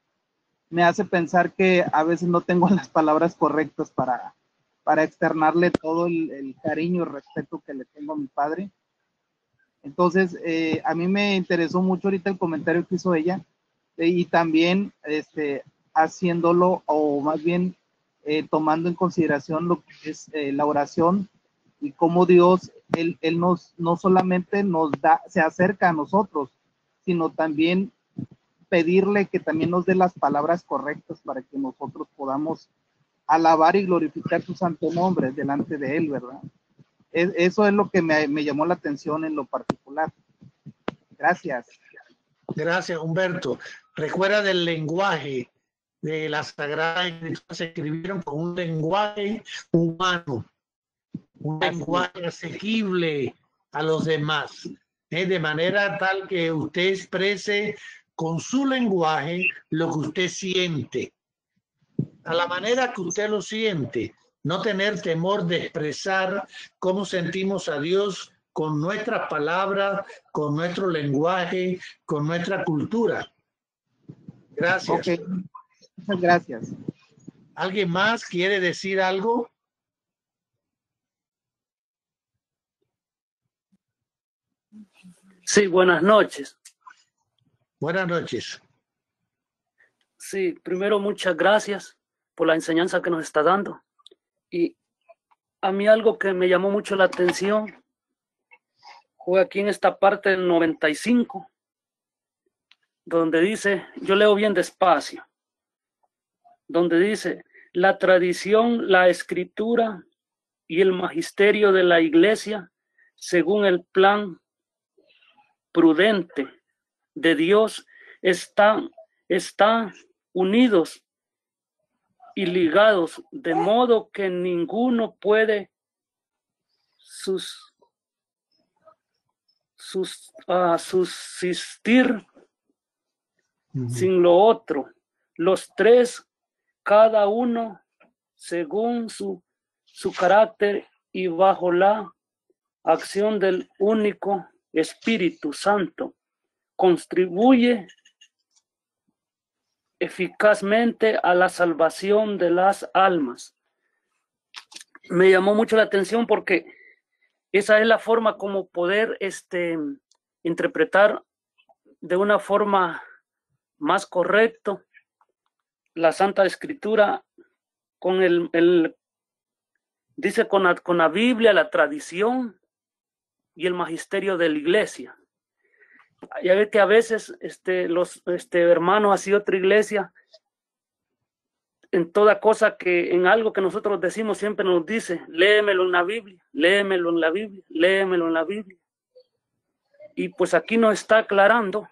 S9: Me hace pensar que a veces no tengo las palabras correctas para, para externarle todo el, el cariño y respeto que le tengo a mi padre. Entonces, eh, a mí me interesó mucho ahorita el comentario que hizo ella eh, y también este, haciéndolo o más bien eh, tomando en consideración lo que es eh, la oración y cómo Dios, Él, él nos, no solamente nos da, se acerca a nosotros, sino también pedirle que también nos dé las palabras correctas para que nosotros podamos alabar y glorificar su santo nombre delante de Él, ¿verdad? Es, eso es lo que me, me llamó la atención en lo particular. Gracias.
S1: Gracias, Humberto. Recuerda del lenguaje de la Sagrada Escritura, se escribieron con un lenguaje humano, un
S9: Así
S1: lenguaje asequible a los demás, ¿eh? De manera tal que usted exprese con su lenguaje lo que usted siente, a la manera que usted lo siente, no tener temor de expresar cómo sentimos a Dios con nuestras palabras, con nuestro lenguaje, con nuestra cultura. Gracias.
S9: Ok, muchas gracias.
S1: ¿Alguien más quiere decir algo?
S13: Sí, buenas noches.
S1: Buenas noches.
S13: Sí, primero muchas gracias por la enseñanza que nos está dando. Y a mí algo que me llamó mucho la atención fue aquí en esta parte del noventa y cinco, donde dice, yo leo bien despacio, donde dice, la tradición, la escritura y el magisterio de la iglesia, según el plan prudente de Dios, están, están unidos y ligados, de modo que ninguno puede sus, sus, uh, subsistir uh-huh. sin lo otro. Los tres, cada uno según su, su carácter y bajo la acción del único Espíritu Santo, contribuye eficazmente a la salvación de las almas. Me llamó mucho la atención porque esa es la forma como poder este, interpretar de una forma más correcta la Santa Escritura con el, el dice con la, con la Biblia, la tradición y el magisterio de la iglesia. Ya ve que a veces este, los este, hermanos así otra iglesia en toda cosa que, en algo que nosotros decimos, siempre nos dice, léemelo en la Biblia, léemelo en la Biblia, léemelo en la Biblia. Y pues aquí nos está aclarando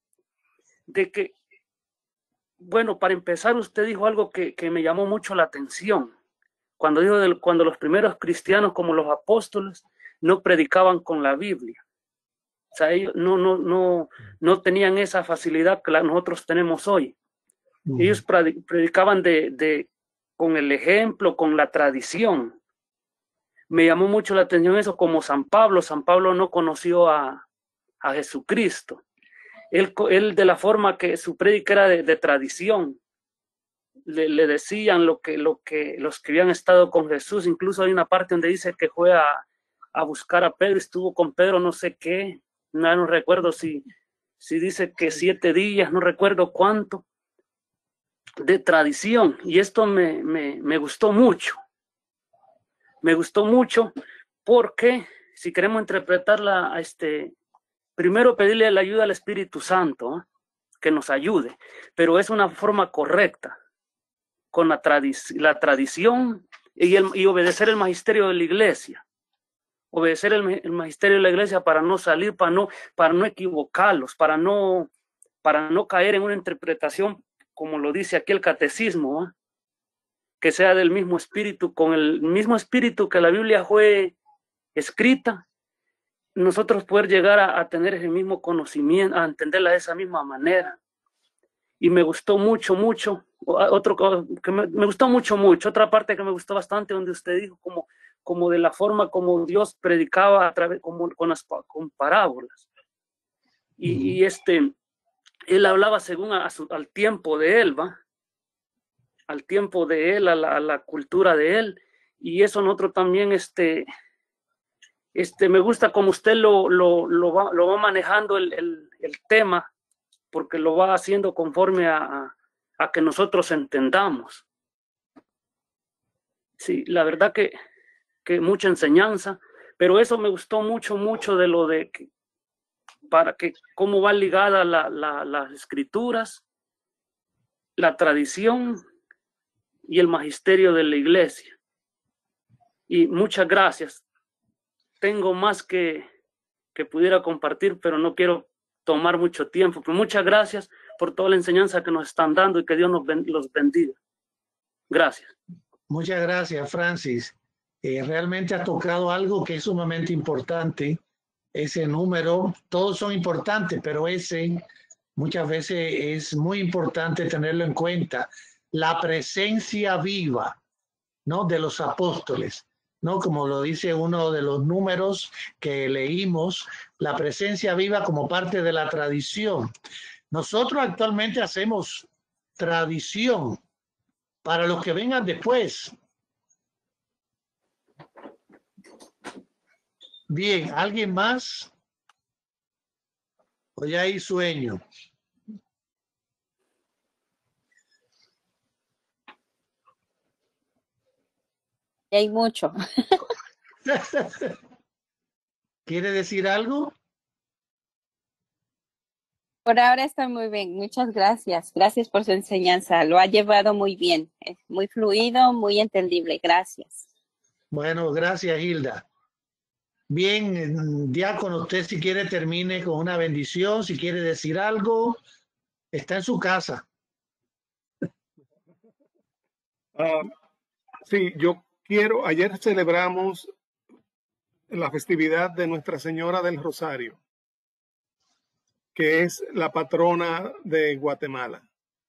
S13: de que, bueno, para empezar, usted dijo algo que, que me llamó mucho la atención. Cuando dijo de, cuando los primeros cristianos, como los apóstoles, no predicaban con la Biblia. O sea, ellos no, no, no, no tenían esa facilidad que la, nosotros tenemos hoy. Uh-huh. Ellos predicaban de, de, con el ejemplo, con la tradición. Me llamó mucho la atención eso, como San Pablo. San Pablo no conoció a, a Jesucristo. Él, él de la forma que su prédica era de, de tradición. Le, le decían lo que, lo que los que habían estado con Jesús. Incluso hay una parte donde dice que fue a, a buscar a Pedro, estuvo con Pedro no sé qué. No, no recuerdo si, si dice que siete días, no recuerdo cuánto. De tradición, y esto me, me, me gustó mucho, me gustó mucho porque si queremos interpretarla, este, primero pedirle la ayuda al Espíritu Santo, ¿eh? Que nos ayude, pero es una forma correcta, con la, tradic la tradición y, el, y obedecer el magisterio de la iglesia, obedecer el, el magisterio de la iglesia para no salir, para no, para no equivocarlos, para no, para no caer en una interpretación como lo dice aquí el catecismo, ¿eh? Que sea del mismo espíritu, con el mismo espíritu que la Biblia fue escrita, nosotros poder llegar a, a tener ese mismo conocimiento, a entenderla de esa misma manera. Y me gustó mucho, mucho, otro que me, me gustó mucho, mucho, otra parte que me gustó bastante, donde usted dijo como, como de la forma como Dios predicaba a través, como, con, las, con parábolas. Y, uh-huh. y este... Él hablaba según a, a su, al tiempo de él, ¿va? Al tiempo de él, a la, a la cultura de él. Y eso nosotros también, este, este, me gusta como usted lo, lo, lo, va, lo va manejando el, el, el tema, porque lo va haciendo conforme a, a, a que nosotros entendamos. Sí, la verdad que, que mucha enseñanza, pero eso me gustó mucho, mucho de lo de que, para que cómo va ligada la, la, las escrituras, la tradición y el magisterio de la iglesia. Y muchas gracias. Tengo más que, que pudiera compartir, pero no quiero tomar mucho tiempo. Pero muchas gracias por toda la enseñanza que nos están dando y que Dios nos ben, los bendiga. Gracias.
S1: Muchas gracias, Francis. Eh, realmente ha tocado algo que es sumamente importante. Ese número, todos son importantes, pero ese muchas veces es muy importante tenerlo en cuenta. La presencia viva, ¿no? De los apóstoles, ¿no? Como lo dice uno de los números que leímos, la presencia viva como parte de la tradición. Nosotros actualmente hacemos tradición para los que vengan después. Bien, ¿alguien más? ¿O ya hay sueño?
S7: Y hay mucho.
S1: ¿Quiere decir algo?
S7: Por ahora estoy muy bien. Muchas gracias. Gracias por su enseñanza. Lo ha llevado muy bien. Es muy fluido, muy entendible. Gracias.
S1: Bueno, gracias, Hilda. Bien, diácono, usted si quiere termine con una bendición, si quiere decir algo, está en su casa.
S2: Uh, sí, yo quiero, ayer celebramos la festividad de Nuestra Señora del Rosario, que es la patrona de Guatemala.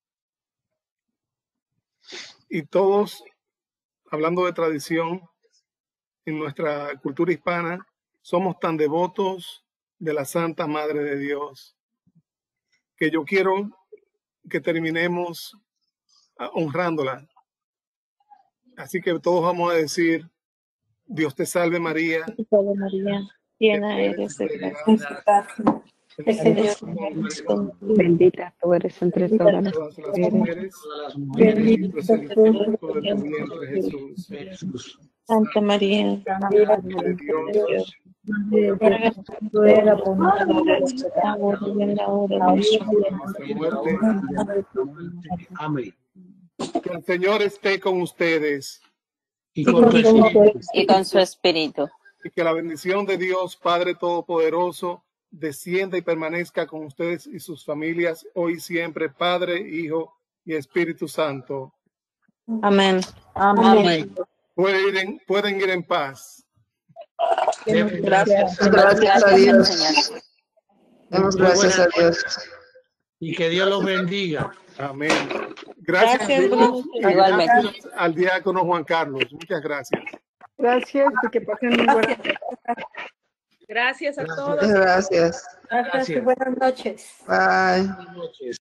S2: Y todos, hablando de tradición, en nuestra cultura hispana, somos tan devotos de la Santa Madre de Dios, que yo quiero que terminemos honrándola. Así que todos vamos a decir, Dios te salve María.
S14: Dios te salve María, llena eres de gracia. El Señor es contigo.
S6: Bendita tú eres entre todas las
S2: mujeres. Bendito es el fruto de tu vientre, Jesús.
S14: Santa María,
S2: Madre de Dios,
S14: ruega por nosotros, ahora y en la hora de nuestra muerte.
S1: Amén.
S2: Que el Señor esté con ustedes.
S1: Y con tu espíritu.
S7: Y con su espíritu.
S2: Y que la bendición de Dios, Padre Todopoderoso, descienda y permanezca con ustedes y sus familias hoy y siempre, Padre, Hijo y Espíritu Santo.
S12: Amén.
S14: Amén.
S2: Pueden ir en, pueden ir en paz.
S12: Gracias.
S14: Gracias a Dios.
S7: Señor.
S14: Damos gracias a Dios.
S1: Y que Dios los bendiga.
S2: Amén. Gracias,
S12: Gracias,
S2: Dios,
S12: buenas
S2: y
S12: noches.
S2: gracias al diácono Juan Carlos. Muchas gracias.
S10: Gracias y que pasen muy buenas.
S12: Gracias a
S1: Gracias.
S12: todos.
S14: Gracias.
S5: Gracias y
S1: Gracias.
S5: buenas noches.
S14: Bye.
S1: Buenas noches.